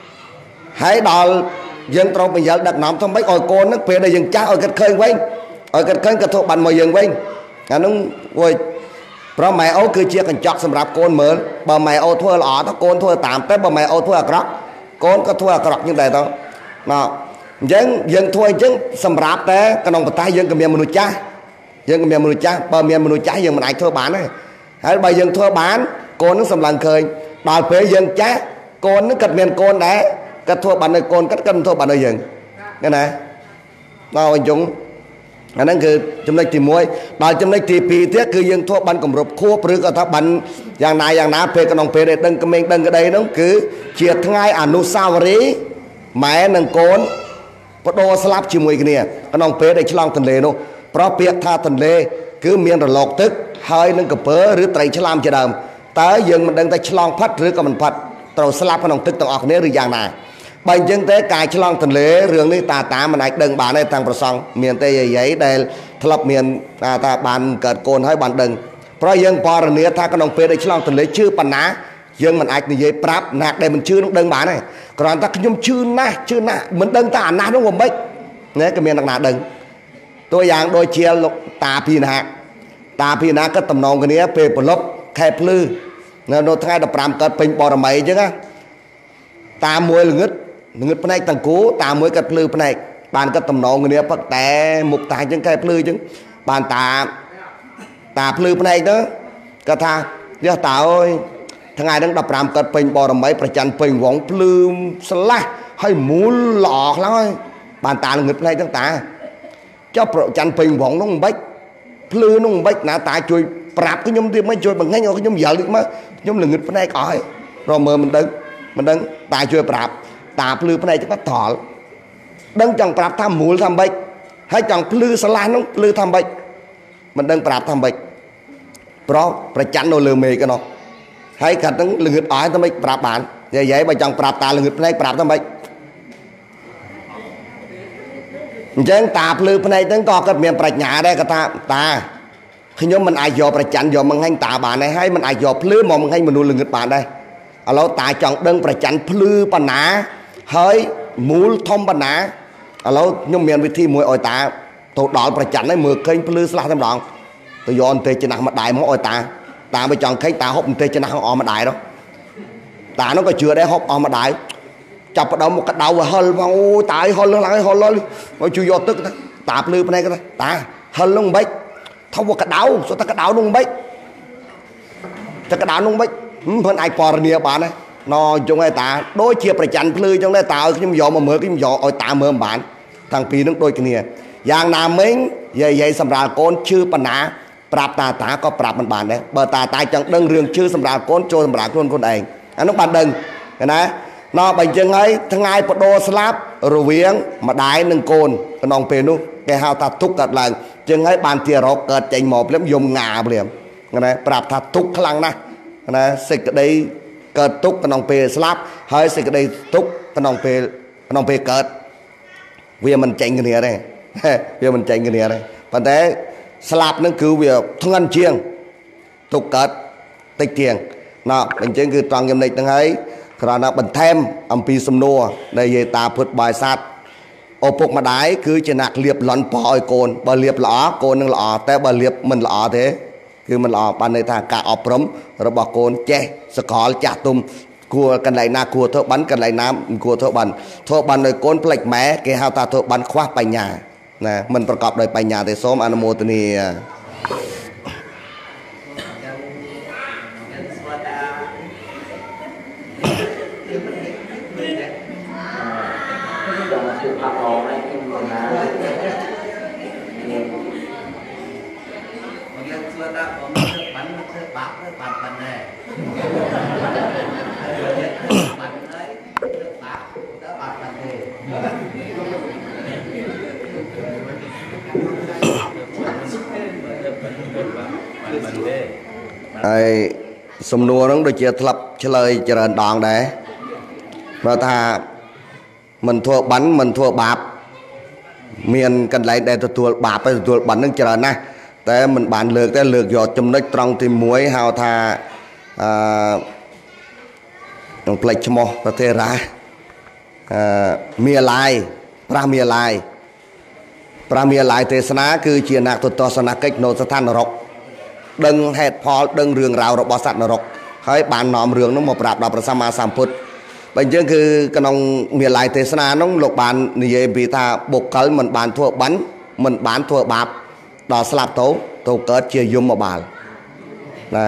hãy đò dân trâu bây giờ đặt nằm trong mấy ôi cô nó về đây dừng chắc ôi kịch khơi quên ôi kịch khơi kịch thua bàn mồi dừng quên à nó ôiเพราะแม่โอ้คือเชียร์กันจอกสำหรับโกนเหมือนบ่แม่โอ้ทั่วหล่อถ้าโกนทั่วตามแต่บ่แม่โอ้ทั่วกรอกโกนก็ทั่วกรอกยังไงต้องเนาะยังยังทั่วยังสำหรับแต่กระนองปะตายยังกับเมียมนุษย์จ้ายังกับเมียมนุษย์จ้าบ่เมียมนุษย์จ้ายังมันไอ้ทั่วบ้านเลยให้ใบยังทั่วบ้านโกนนึกสำลังเคยบาดเผยยังจ้าโกนนึกกัดเมียนโกนได้กัดทั่วบ้านเลยโกนกัดกันทั่วบ้านเลยยังนี่นะเราจงอันนั้นคือจำนวนที่มวยบางจำนวนที่ปีเทียคือยังทั่วบันกลมรบคู่หรือก็ทับบันอย่างนายอย่างน้าเพกนองเพเดดังกระเมงดังกระไดนั่นคือเชียร์ทั้งไงอนุสาวรีย์แม่นังโกนพอโดสลับชิมวยกันเนี่ยกนองเพได้ฉลองทะเลโนเพราะเปียกท่าทะเลคือเมียนระลอกตึกเฮยนังกระเป๋อหรือไตรฉลามจะดำแต่ยังมันดังแต่ฉลองพัดหรือก็มันพัดตรสลับกนองตึกต้องออกเนี้ยหรืออย่างนาบางยังแต่กายฉลองทะเลเรื่องนี้ตาตามันไอ้เดิงบานในทางประสงค์เมียนเตยใหญ่ได้ทลบเมียนตาตาบานเกิดโกนให้บานเดิงเพราะยังพอระเนียถ้ากระนองเปได้ฉลองทะเลชื่อปัญหายังมันไอ้ในยัยปรับหนักได้มันชื่อต้องเดิงบานเลยกรอนถ้าขยมชื่อนะชื่อนะเหมือนเดิงตาหน้าต้องงมไปเนี่ยก็เมียนหนักหนาเดิงตัวอย่างโดยเชียร์ตาพีนะตาพีนะก็ตำนองกันเนี้ยเปรย์ปลบแคบลือเนี่ยโดยทั้งไอ้ดับปรามเกิดเป็นปรมัยใช่ไหมตามวยหรืองึดงึดพนัยตังกูตามวยกัดลือพนัยบานก็ตำนองกันเนี้ยพักแต่หมุกตายจังแคบลือจังบานตาตาพลือพนัยเด้อกระทาเรียกตาโอ้ยทั้งไงทั้งดับปรามเกิดเป็นปรมัยประจันเป็นหวงพลือสละให้หมุนหลอกแล้วบานตาหงึดพนัยตั้งตาเจ้าประจันเป็นหวงน้องเบ็กพลือน้องเบ็กหน้าตาช่วยปราบก็ยมที่ไม่ช่วยbằng ngay nhauก็ยมเยอะดิมั้ยยมหงึดพนัยก่อยรอเมื่อมันดึงมันดึงตาช่วยปราบตาพลือพนัยจะก็ถอดดึงจังปราบทำหมูทำเบ็กให้จังพลือสลายน้องพลือทำเบ็กมันดึงปราบทำเบ็กเพราะประจันโนเลือเมกันเนาะให้ขัดตั้งหงึดอ้อยทำเบ็กปราบบานใหญ่ๆไปจังปราบตาหงึดพนัยปราบทำเบ็กจังตาพลือพนัยตั้งก็กระเมียนประหยัดได้ก็ตาตาขยมมันอายอประจันยอมันให้ตาบานได้ให้มันอายอพลือมองมันให้มันดูหงึดบานได้เราตาจังดึงประจันพลือปัญหาเฮ้ยหมูทอมปัญหาเรายมเมียนวิธีมวยอ้อยตาตัวดอกประจันได้มือเคยพลือสลัดทำดองตัวย้อนเตจะหนักมาได้มออ้อยตาตาไปจังเคยตาฮบเตจะหนักออกมาได้đóตาnóก็เชื่อได้ฮบออกมาได้จับđầu một cái đầu và hơi vào tại hơi lớn lại hơi lớn mà chui vô tức tạp lư bên này cái ta hơi luôn bách thông qua cái đầu số ta cái đầu luôn bách ta cái đầu luôn bách hơn ai pò nia bạn này nó trong ai ta đôi chia phải chặn lư trong đây tạo cái giò mà mở cái giò ôi ta mở bạn thằng pì nó đôi cái niaอย่างนาเม้งใหญ่ๆสำหรับโกนชื่อปัญหาปราบตาตาก็ปราบมันบานได้เบอร์ตาตายจังดึงเรื่องชื่อสำหรับโกนโจสำหรับคนคนเองอันนั้นบานดึงนะนอไปจังไงทั้งไงปโดสลับรูเวียงมาได้หนึ่งโกนก็น้องเปนุแกหาตัดทุกข์กัดหลังจังไงบานเทียรกเกิดใจหมอบเลี้ยมยมงาเปลี่ยนนะปราบตัดทุกข์ครั้งนะนะสิ่งใดเกิดทุกข์ก็น้องเปสลับให้สิ่งใดทุกข์ก็น้องเปน้องเปเกิดเวียมันใจเงี้ยเลยเวียมันใจเงี้ยเลยปัจจัยสลับนั่นคือเวียทั้งอันเชียงทุกข์เกิดติดเชียงนะเป็นเช่นคือตรังยมในตั้งไงขณะนั้นบันเทมอัมพีสมนัวในเยตาพุทธบายสัตโอปกมาได้คือจะหนักเรียบหลอนปอยโกนบาเรียบหล่อโกนนึงหล่อแต่บาเรียบมันหล่อเท่คือมันหล่อปันในทางการอบรมระบบโกนเจสกอลจ่าตุ่มกลัวกันไหลนาครัวเท่าบันกันไหลน้ำกลัวเท่าบันเท่าบันโดยโกนเปล็กแม้เกฮาตาเท่าบันคว้าปัญญานะมันประกอบโดยปัญญาแต่ส้มอนุโมทนีហើយសំណួរហ្នឹងដូចជាធ្លាប់ឆ្លើយច្រើនដងដែរព្រោះថាមិនធ្វើបន់មិនធ្វើបាបមានកន្លែងដែលទទួលបាបហើយទទួលបន់ហ្នឹងច្រើនណាស់តែមិនបានលើកទេលើកយកចំណុចត្រង់ទីមួយហៅថាអឺនឹងផ្លេចឈ្មោះប្រទេសរ៉ាអឺមាឡាយប្រាស់មាឡាយប្រាស់មាឡាយទេសនាគឺជាអ្នកទស្សនកិច្ចនៅស្ថាននរកដឹងហេតុផលដឹងរឿងរ៉ាវរបស់សត្វនរកហើយបាននាំរឿងនោះមកប្រាប់ដល់ព្រះសម្មាសម្ពុទ្ធបើអញ្ចឹងគឺក្នុងមាឡាយទេសនានោះលោកបាននិយាយពីថាបុគ្គលមិនបានធ្វើបន់មិនបានធ្វើបាបដល់ស្លាប់ទៅទៅកើតជាយមបាលណា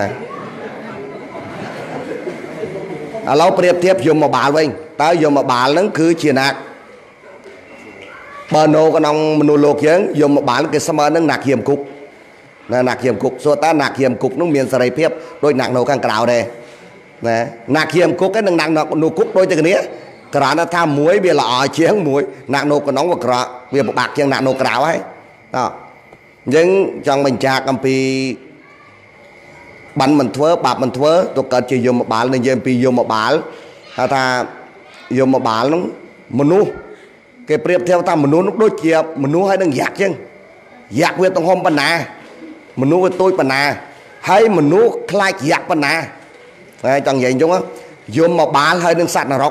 ឥឡូវប្រៀបធៀបយមបាលវិញតើយមបាលហ្នឹងគឺជាណាក់បើនៅក្នុងមនុស្សលោកយើងយមបាលគេស្មើនឹងណាក់យាមគុកណាណាក់យាមគុកសួរតើណាក់យាមគុកនោះមានសេរីភាពដូចណាក់នៅខាងក្រៅដែរណាណាក់យាមគុកឯនឹងណាក់នៅគុកដូចតែគ្នាគ្រាន់តែថាមួយវាល្អជាងមួយណាក់នៅក្នុងវាក្រក់វាពិបាកជាងណាក់នៅក្រៅហើយតោះអញ្ចឹងចង់បញ្ជាក់អំពីបានមិនធ្វើបាបមិនធ្វើទៅកើតជាយមបាលនិយាយអំពីយមបាលហៅថាយមបាលនោះមនុស្សគេប្រៀបធៀបថាមនុស្សនោះដូចជាមនុស្សហើយនឹងយ៉ាក់ចឹងយ៉ាក់វាទំហំប៉ុណ្ណាមនុស្សវាតូចប៉ុណ្ណាហើយមនុស្សខ្លាចយ៉ាក់ប៉ុណ្ណាហើយចង់និយាយអញ្ចឹងយមបាលហើយនឹងសត្វនរក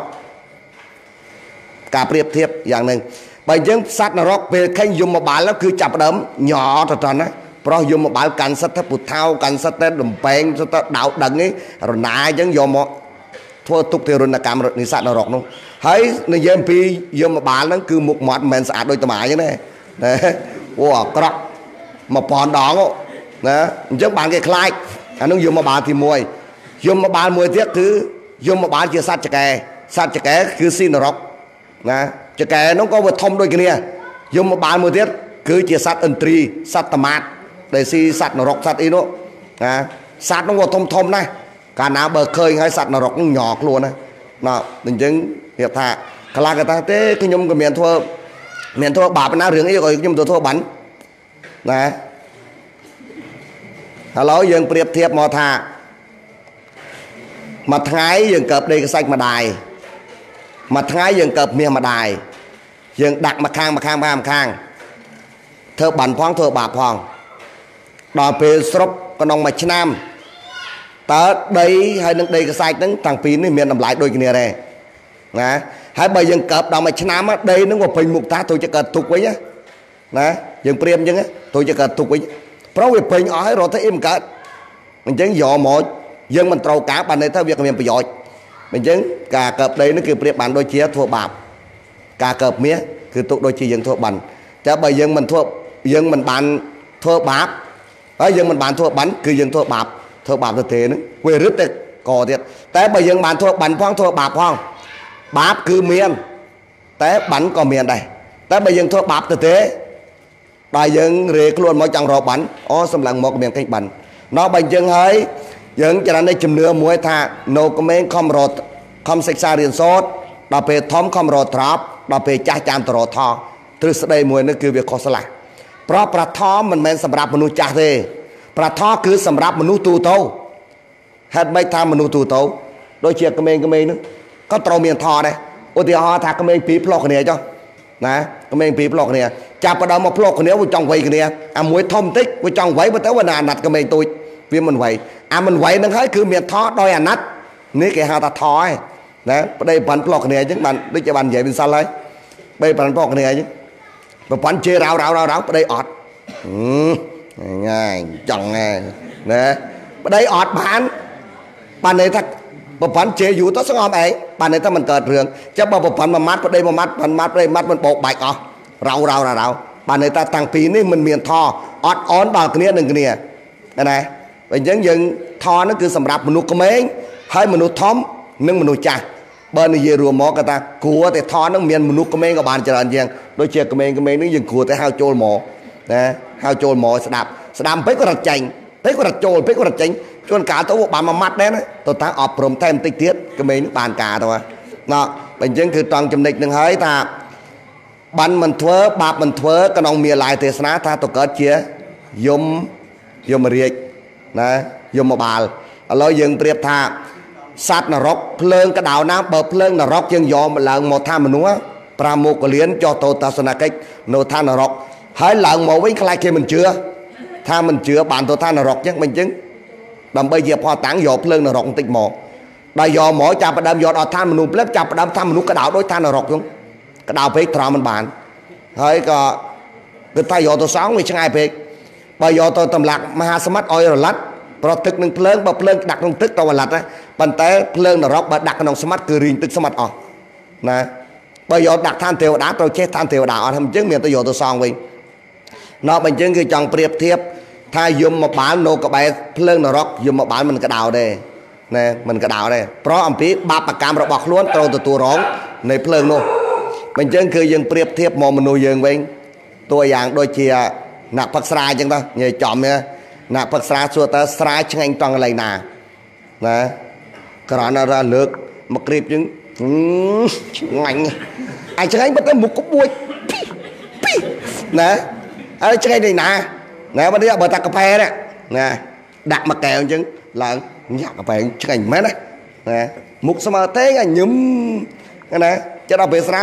ការប្រៀបធៀបយ៉ាងហ្នឹងបើអញ្ចឹងសត្វនរកពេលឃើញយមបាលគឺចាប់ដើមញ័រទៅតណាព្រោះយមបាលកាន់សិតទៅពុថៅកាន់សិតទៅដំបែងសិតទៅដៅដឹងឯរណាអញ្ចឹងយកមកធ្វើទុកទារុណកម្មនិស័តនរកនោះហើយនិយាយអំពីយមបាលហ្នឹងគឺមុខមាត់មិនមែនស្អាតដូចត្មាអញ្ចឹងទេណាអូអាក្រក់មកប៉ុនដងណាអញ្ចឹងបានគេខ្លាចអានោះយមបាលទីមួយយមបាលមួយទៀតគឺយមបាលជាសត្វចកែសត្វចកែគឺស៊ីនរកណាចកែនោះក៏វាធំដូចគ្នាយមបាលមួយទៀតគឺជាសត្វឥន្ទ្រីសត្វតម៉ាតដែលស៊ីសត្វនរកសត្វអីនោះណាសត្វនោះវាធំធំណាស់កាលណាបើឃើញហើយសត្វនរកនោះញ័រខ្លួនណាណាអញ្ចឹងនិយាយថាខ្លះគេថាទេខ្ញុំក៏មានធ្វើមានធ្វើបាបណារឿងអីក៏ខ្ញុំទៅធ្វើបានណាឥឡូវយើងប្រៀបធៀបមកថាមួយថ្ងៃយើងកើបដេកខ្សាច់ម្ដាយមួយថ្ងៃយើងកើបមាសម្ដាយយើងដាក់មកខាងមកខាងមកខាងមកខាងធ្វើបានផងធ្វើបាបផងដល់ពេលស្រុបក្នុងមួយឆ្នាំតើដីហើយនឹងដីខ្សាច់ហ្នឹងតាំងពីនេះមានតម្លៃដូចគ្នាដែរណាហើយបើយើងកើបដល់មួយឆ្នាំដីហ្នឹងក៏ពេញមុខតាទៅជាកើតទុកវិញណាយើងព្រាមអញ្ចឹងទៅជាកើតទុកវិញព្រោះវាពេញអស់ហើយរត់ទៅអីមិនកើតអញ្ចឹងយកមកយើងមិនត្រូវការបានន័យថាវាគ្មានប្រយោជន៍អញ្ចឹងការកើបដីនេះគឺប្រៀបបានដូចជាធ្វើបាបការកើបមាសគឺទុកដូចជាយើងធ្វើបានតែបើយើងមិនធ្វើយើងមិនបានធ្វើបាបហើយយើងមិនបានធ្វើបានគឺយើងធ្វើបាបធ្វើបាបទៅទេហ្នឹងវារឹតតែកទៀតតែបើយើងបានធ្វើបានផងធ្វើបាបផងបាបគឺមានតែបានក៏មានដែរតែបើយើងធ្វើបាបទៅទេដល់យើងរេខ្លួនមកចង់រកបានអូសម្លឹងមកក៏មានកិច្ចបានដល់បើយើងហើយយើងច្រើនតែជំនឿមួយថានៅក្មេងខំរត់ខំសិក្សារៀនសូត្រដល់ពេលធំខំរត់ត្រប់ដល់ពេលចាស់ចាំតរថទ្រឹស្ដីមួយនេះគឺវាខុសឆ្លាស់ព្រោះប្រាថមមិនមែនសម្រាប់មនុស្សចាស់ទេប្រាថមគឺសម្រាប់មនុស្សទូទៅហេតុម៉េចថាមនុស្សទូទៅដូចជាក្មេងក្មេងនោះក៏ត្រូវមានថដែរឧទាហរណ៍ថាក្មេងពីរផ្លុកគ្នាចុះណាក្មេងពីរផ្លុកគ្នាចាប់ផ្ដើមមកផ្លុកគ្នាវាចង់វ័យគ្នាអាមួយធំបន្តិចវាចង់វ័យបើទៅវាអាណត្តិក្មេងទូចវាមិនវ័យអាមិនវ័យនឹងហើយគឺមានថដោយអាណត្តិនេះគេហៅថាថឯណាប្តីបានផ្លុកគ្នាអញ្ចឹងបានដូចជាបាននិយាយវិសិលហើយបីបានផ្លុកគ្នាអញ្ចឹងប្រព័ន្ធជេររោរោរោរោប្តីអត់ងាយចង់ណាណាប្តីអត់បានបានន័យថាប្រព័ន្ធជេរយូរទៅស្ងំឯងបានន័យថាมันកើតរឿងចាំបើប្រព័ន្ធមួយម៉ាត់ប្តីមួយម៉ាត់មួយម៉ាត់ប្តីម៉ាត់มันបោកបាច់អស់រោរោរោបានន័យថាតាំងពីនេះมันមានថអត់អនដល់គ្នានឹងគ្នាណាអញ្ចឹងយើងថនោះគឺសម្រាប់មនុស្សក្មេងហើយមនុស្សធំនិងមនុស្សចាស់បើនិយាយរួមមកគាត់ថាគួរតែថនឹងមានមនុស្សក្មេងក៏បានច្រើនជាងដូចជាក្មេងក្មេងនេះយើងគួរតែហៅចូលមកណាហៅចូលមកស្ដាប់ស្ដាប់ពេកក៏រត់ចេញពេកក៏រត់ចូលពេកក៏រត់ចេញជួនកាលទៅបានមួយម៉ាត់ដែរណាទៅតាអប់ព្រមតែបន្តិចទៀតក្មេងនឹងបានការទៅណាបើអញ្ចឹងគឺតង់ចំណិចនឹងហើយថាបានមិនធ្វើបាបមិនធ្វើក្នុងមាឡាយទេសនាថាទៅកើតជាយមយមរាជណាយមបាលឥឡូវយើងប្រៀបថាសត្វនរកភ្លើងកដៅណាបើភ្លើងនរកយើងយកមកឡើងមកថាមនុស្សប្រាមុខលៀនចោះទៅទស្សនកិច្ចនៅថានរកហើយឡើងមកវិញខ្លាចគេមិនជឿថាមិនជឿបានទៅថានរកចឹងមិនចឹងដើម្បីជាផតាំងយកភ្លើងនរកបន្តិចមកដល់យកមកចាប់ផ្ដើមយកដល់ឋានមនុស្សផ្លេបចាប់ផ្ដើមថាមនុស្សកដៅដូចថានរកចឹងកដៅពេកត្រង់មិនបានហើយក៏គឺថាយកទៅសងវាឆ្ងាយពេកបើយកទៅតម្លាក់មហាសមុទ្រឲ្យរលាត់ប្រទឹកនឹងភ្លើងបើភ្លើងដាក់ក្នុងទឹកទៅរលាត់ណាប៉ុន្តែភ្លើងនរកបើដាក់ក្នុងសមុទ្រគឺរីងទឹកសមុទ្រអស់ណាបើយកដាក់ឋានទេវតាត្រូវចេះឋានទេវតាអត់ហ្នឹងអញ្ចឹងមានទៅយកទៅសងវិញណោះបើអញ្ចឹងគឺចង់ប្រៀបធៀបថាយមមកបាលនៅក្បែរភ្លើងនរកយមមកបាលមិនកដៅទេណែមិនកដៅទេព្រោះអំពីបាបកម្មរបស់ខ្លួនត្រូវទទួលរងនៃភ្លើងនោះបើអញ្ចឹងគឺយើងប្រៀបធៀបមកមនុស្សយើងវិញតួយ៉ាងដូចជាអ្នកផឹកស្រាអញ្ចឹងទៅញ៉ៃចំណាអ្នកផឹកស្រាសួរតើស្រាឆ្ងាញ់តង់កន្លែងណាណាក្រណរលើកមកក្រៀបអញ្ចឹងឆ្ងាញ់អាយឆ្ងាញ់បើទៅមុខក្បួចណាអើឆ្ងាញ់នេះណាណែបើនេះបើតាកាហ្វេណាណាដាក់មកកែវអញ្ចឹងឡើងញ៉ាក់កាហ្វេឆ្ងាញ់មែនណាណាមុខស្មើទេញញឹមណាចិត្តដល់ពេលស្រា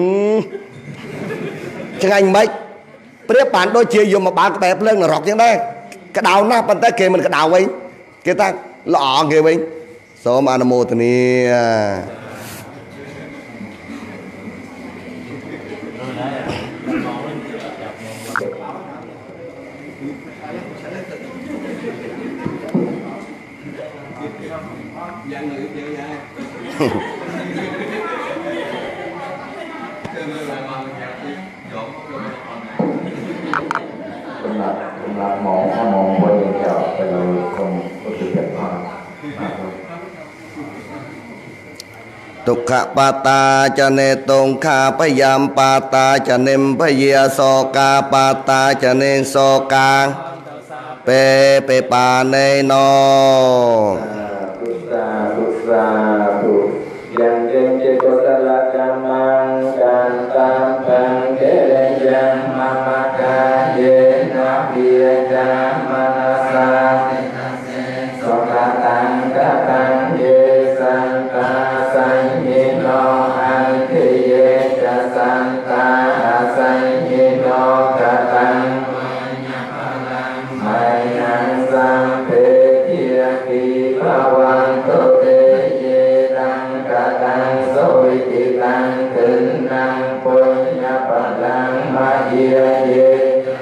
ឆ្ងាញ់មិនប្រៀបបានដូចជាយមមកបានក្បែរភ្លើងនរកអញ្ចឹងដែរក្តៅណាស់ប៉ុន្តែគេមិនក្តៅវិញគេថាល្អគេវិញសូមអនុមោទនាมองถ้ามองบนอย่างเดียวแต่เราคงรู้สึกแบบว่าទុក្ខបាតាចនេតុងខាភយាមបាតាចនិមភយាសោកាបាតាចនេសោកាពេពេបានេណោទុសាទុសាទុយ៉ាងយើងជាកុសលកម្មកានតាមខាងគេយ៉ាងមមកាយេណាវិយាមនសាសោកាតាំងកតាំងយេសង្កាសញ្ញេណោអន្តិយេចសន្តាអសញ្ញេណោកតាំងមញ្ញសម្ពេជាគិភវន្តទេយេតាំងកតាំងសុវិតិតាំងទិណាំពុញ្ញបលាំមយាយេ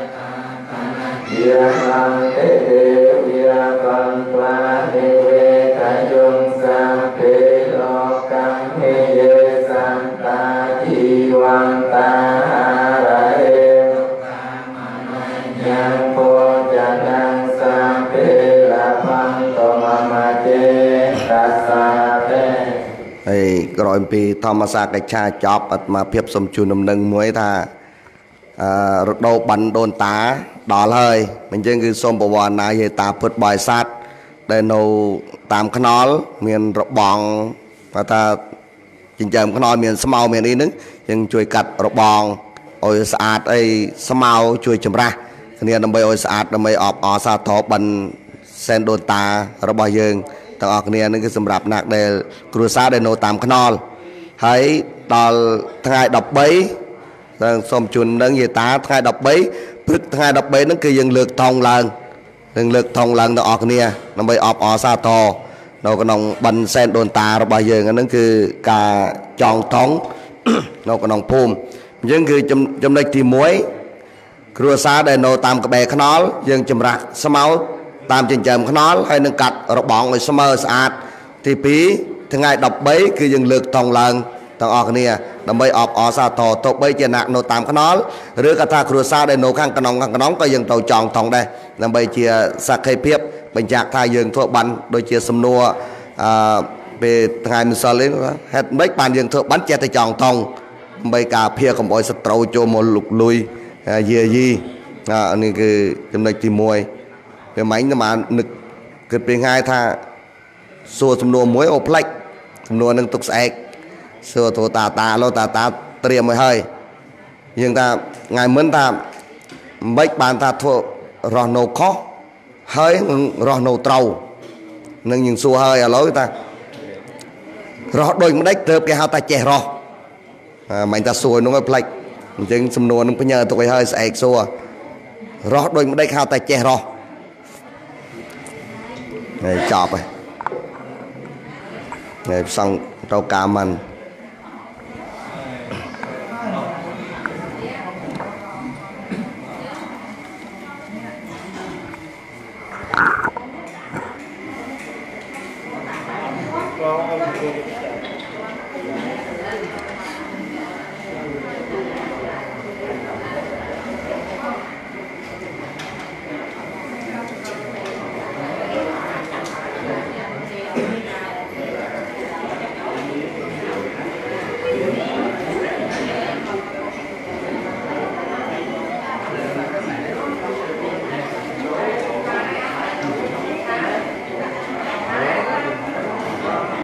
យាមន្តេទេវាកន្ត្រានិវេកយងសម្ពេលោកកំហេយេសន្តាជីវន្តារេយ៉ាងពោចនាងសម្ពេលបន្តមមចេតសាទេហើយក្រោយពីធម្មសាកិច្ឆាចប់អាត្មាភាពសូមជូនដំណឹងមួយថាអឺរដូវបានដូនតាដល់ហើយអញ្ចឹងគឺសូមបវរណាយេតាពុទ្ធបរិស័ទដែលនៅតាមខ្នល់មានរបងថាចិញ្ចើមខ្នល់មានស្មៅមានអីហ្នឹងយើងជួយកាត់របងឲ្យស្អាតអីស្មៅជួយចម្រាស់គ្នាដើម្បីឲ្យស្អាតដើម្បីអបអរសាទរបិណ្ឌសែនដូនតារបស់យើងទាំងអស់គ្នានឹងគឺសម្រាប់អ្នកដែលគ្រួសារដែលនៅតាមខ្នល់ហើយដល់ថ្ងៃដប់បីសូមជូននឹងយេតាថ្ងៃដប់បីព្រឹកថ្ងៃដប់បីហ្នឹងគឺយើងលើកថងឡើងនឹងលើកថងឡើងទាំងអស់គ្នាដើម្បីអបអរសាទរនៅក្នុងបិណ្ឌសែនដូនតារបស់យើងហ្នឹងគឺការចងថងនៅក្នុងភូមិអញ្ចឹងគឺចំណុចទីមួយគ្រួសារដែលនៅតាមក្បែរខ្នល់យើងចម្រាស់ស្មៅតាមចិញ្ចើមខ្នល់ហើយនឹងកាត់របងឲ្យស្មើស្អាតទីពីរថ្ងៃដប់បីគឺយើងលើកថងឡើងទាំងអស់គ្នាដើម្បីអបអរសាទរទោះបីជាអ្នកនៅតាមខ្នល់ឬក៏ថាគ្រួសារដែលនៅខាងក្នុងខាងក្នុងក៏យើងទៅចងថងដែរដើម្បីជាសក្ខីភាពបញ្ជាក់ថាយើងធ្វើបានដូចជាសំណួរអឺពេលថ្ងៃម្សិលនេះហេតុម៉េចបានយើងធ្វើបានចេះតែចងថងដើម្បីការពារកុំឲ្យសត្រូវចូលមកលុកលុយយាយីអានេះគឺចំណុចទីមួយពេលម៉ាញ់តែបាននឹកគិតពេលថ្ងៃថាសួរសំណួរមួយអូផ្លេចសំណួរនឹងទុកស្អែកសួរទៅតាតាលោតាតាត្រៀមឲ្យហើយយើងថាថ្ងៃមិនថាមិនបានថាធ្វើរស់នៅខុស hơi rò nổ trâu nên những xua hơi ở lối ta rò đôi một đếch tớp cái hao ta chè rò mình ta xua nó mới plek chừng xâm nua nó phải nhờ tụi hơi sẽ xua rò đôi một đếch hao ta chè rò này chọp này này xong trâu cà mình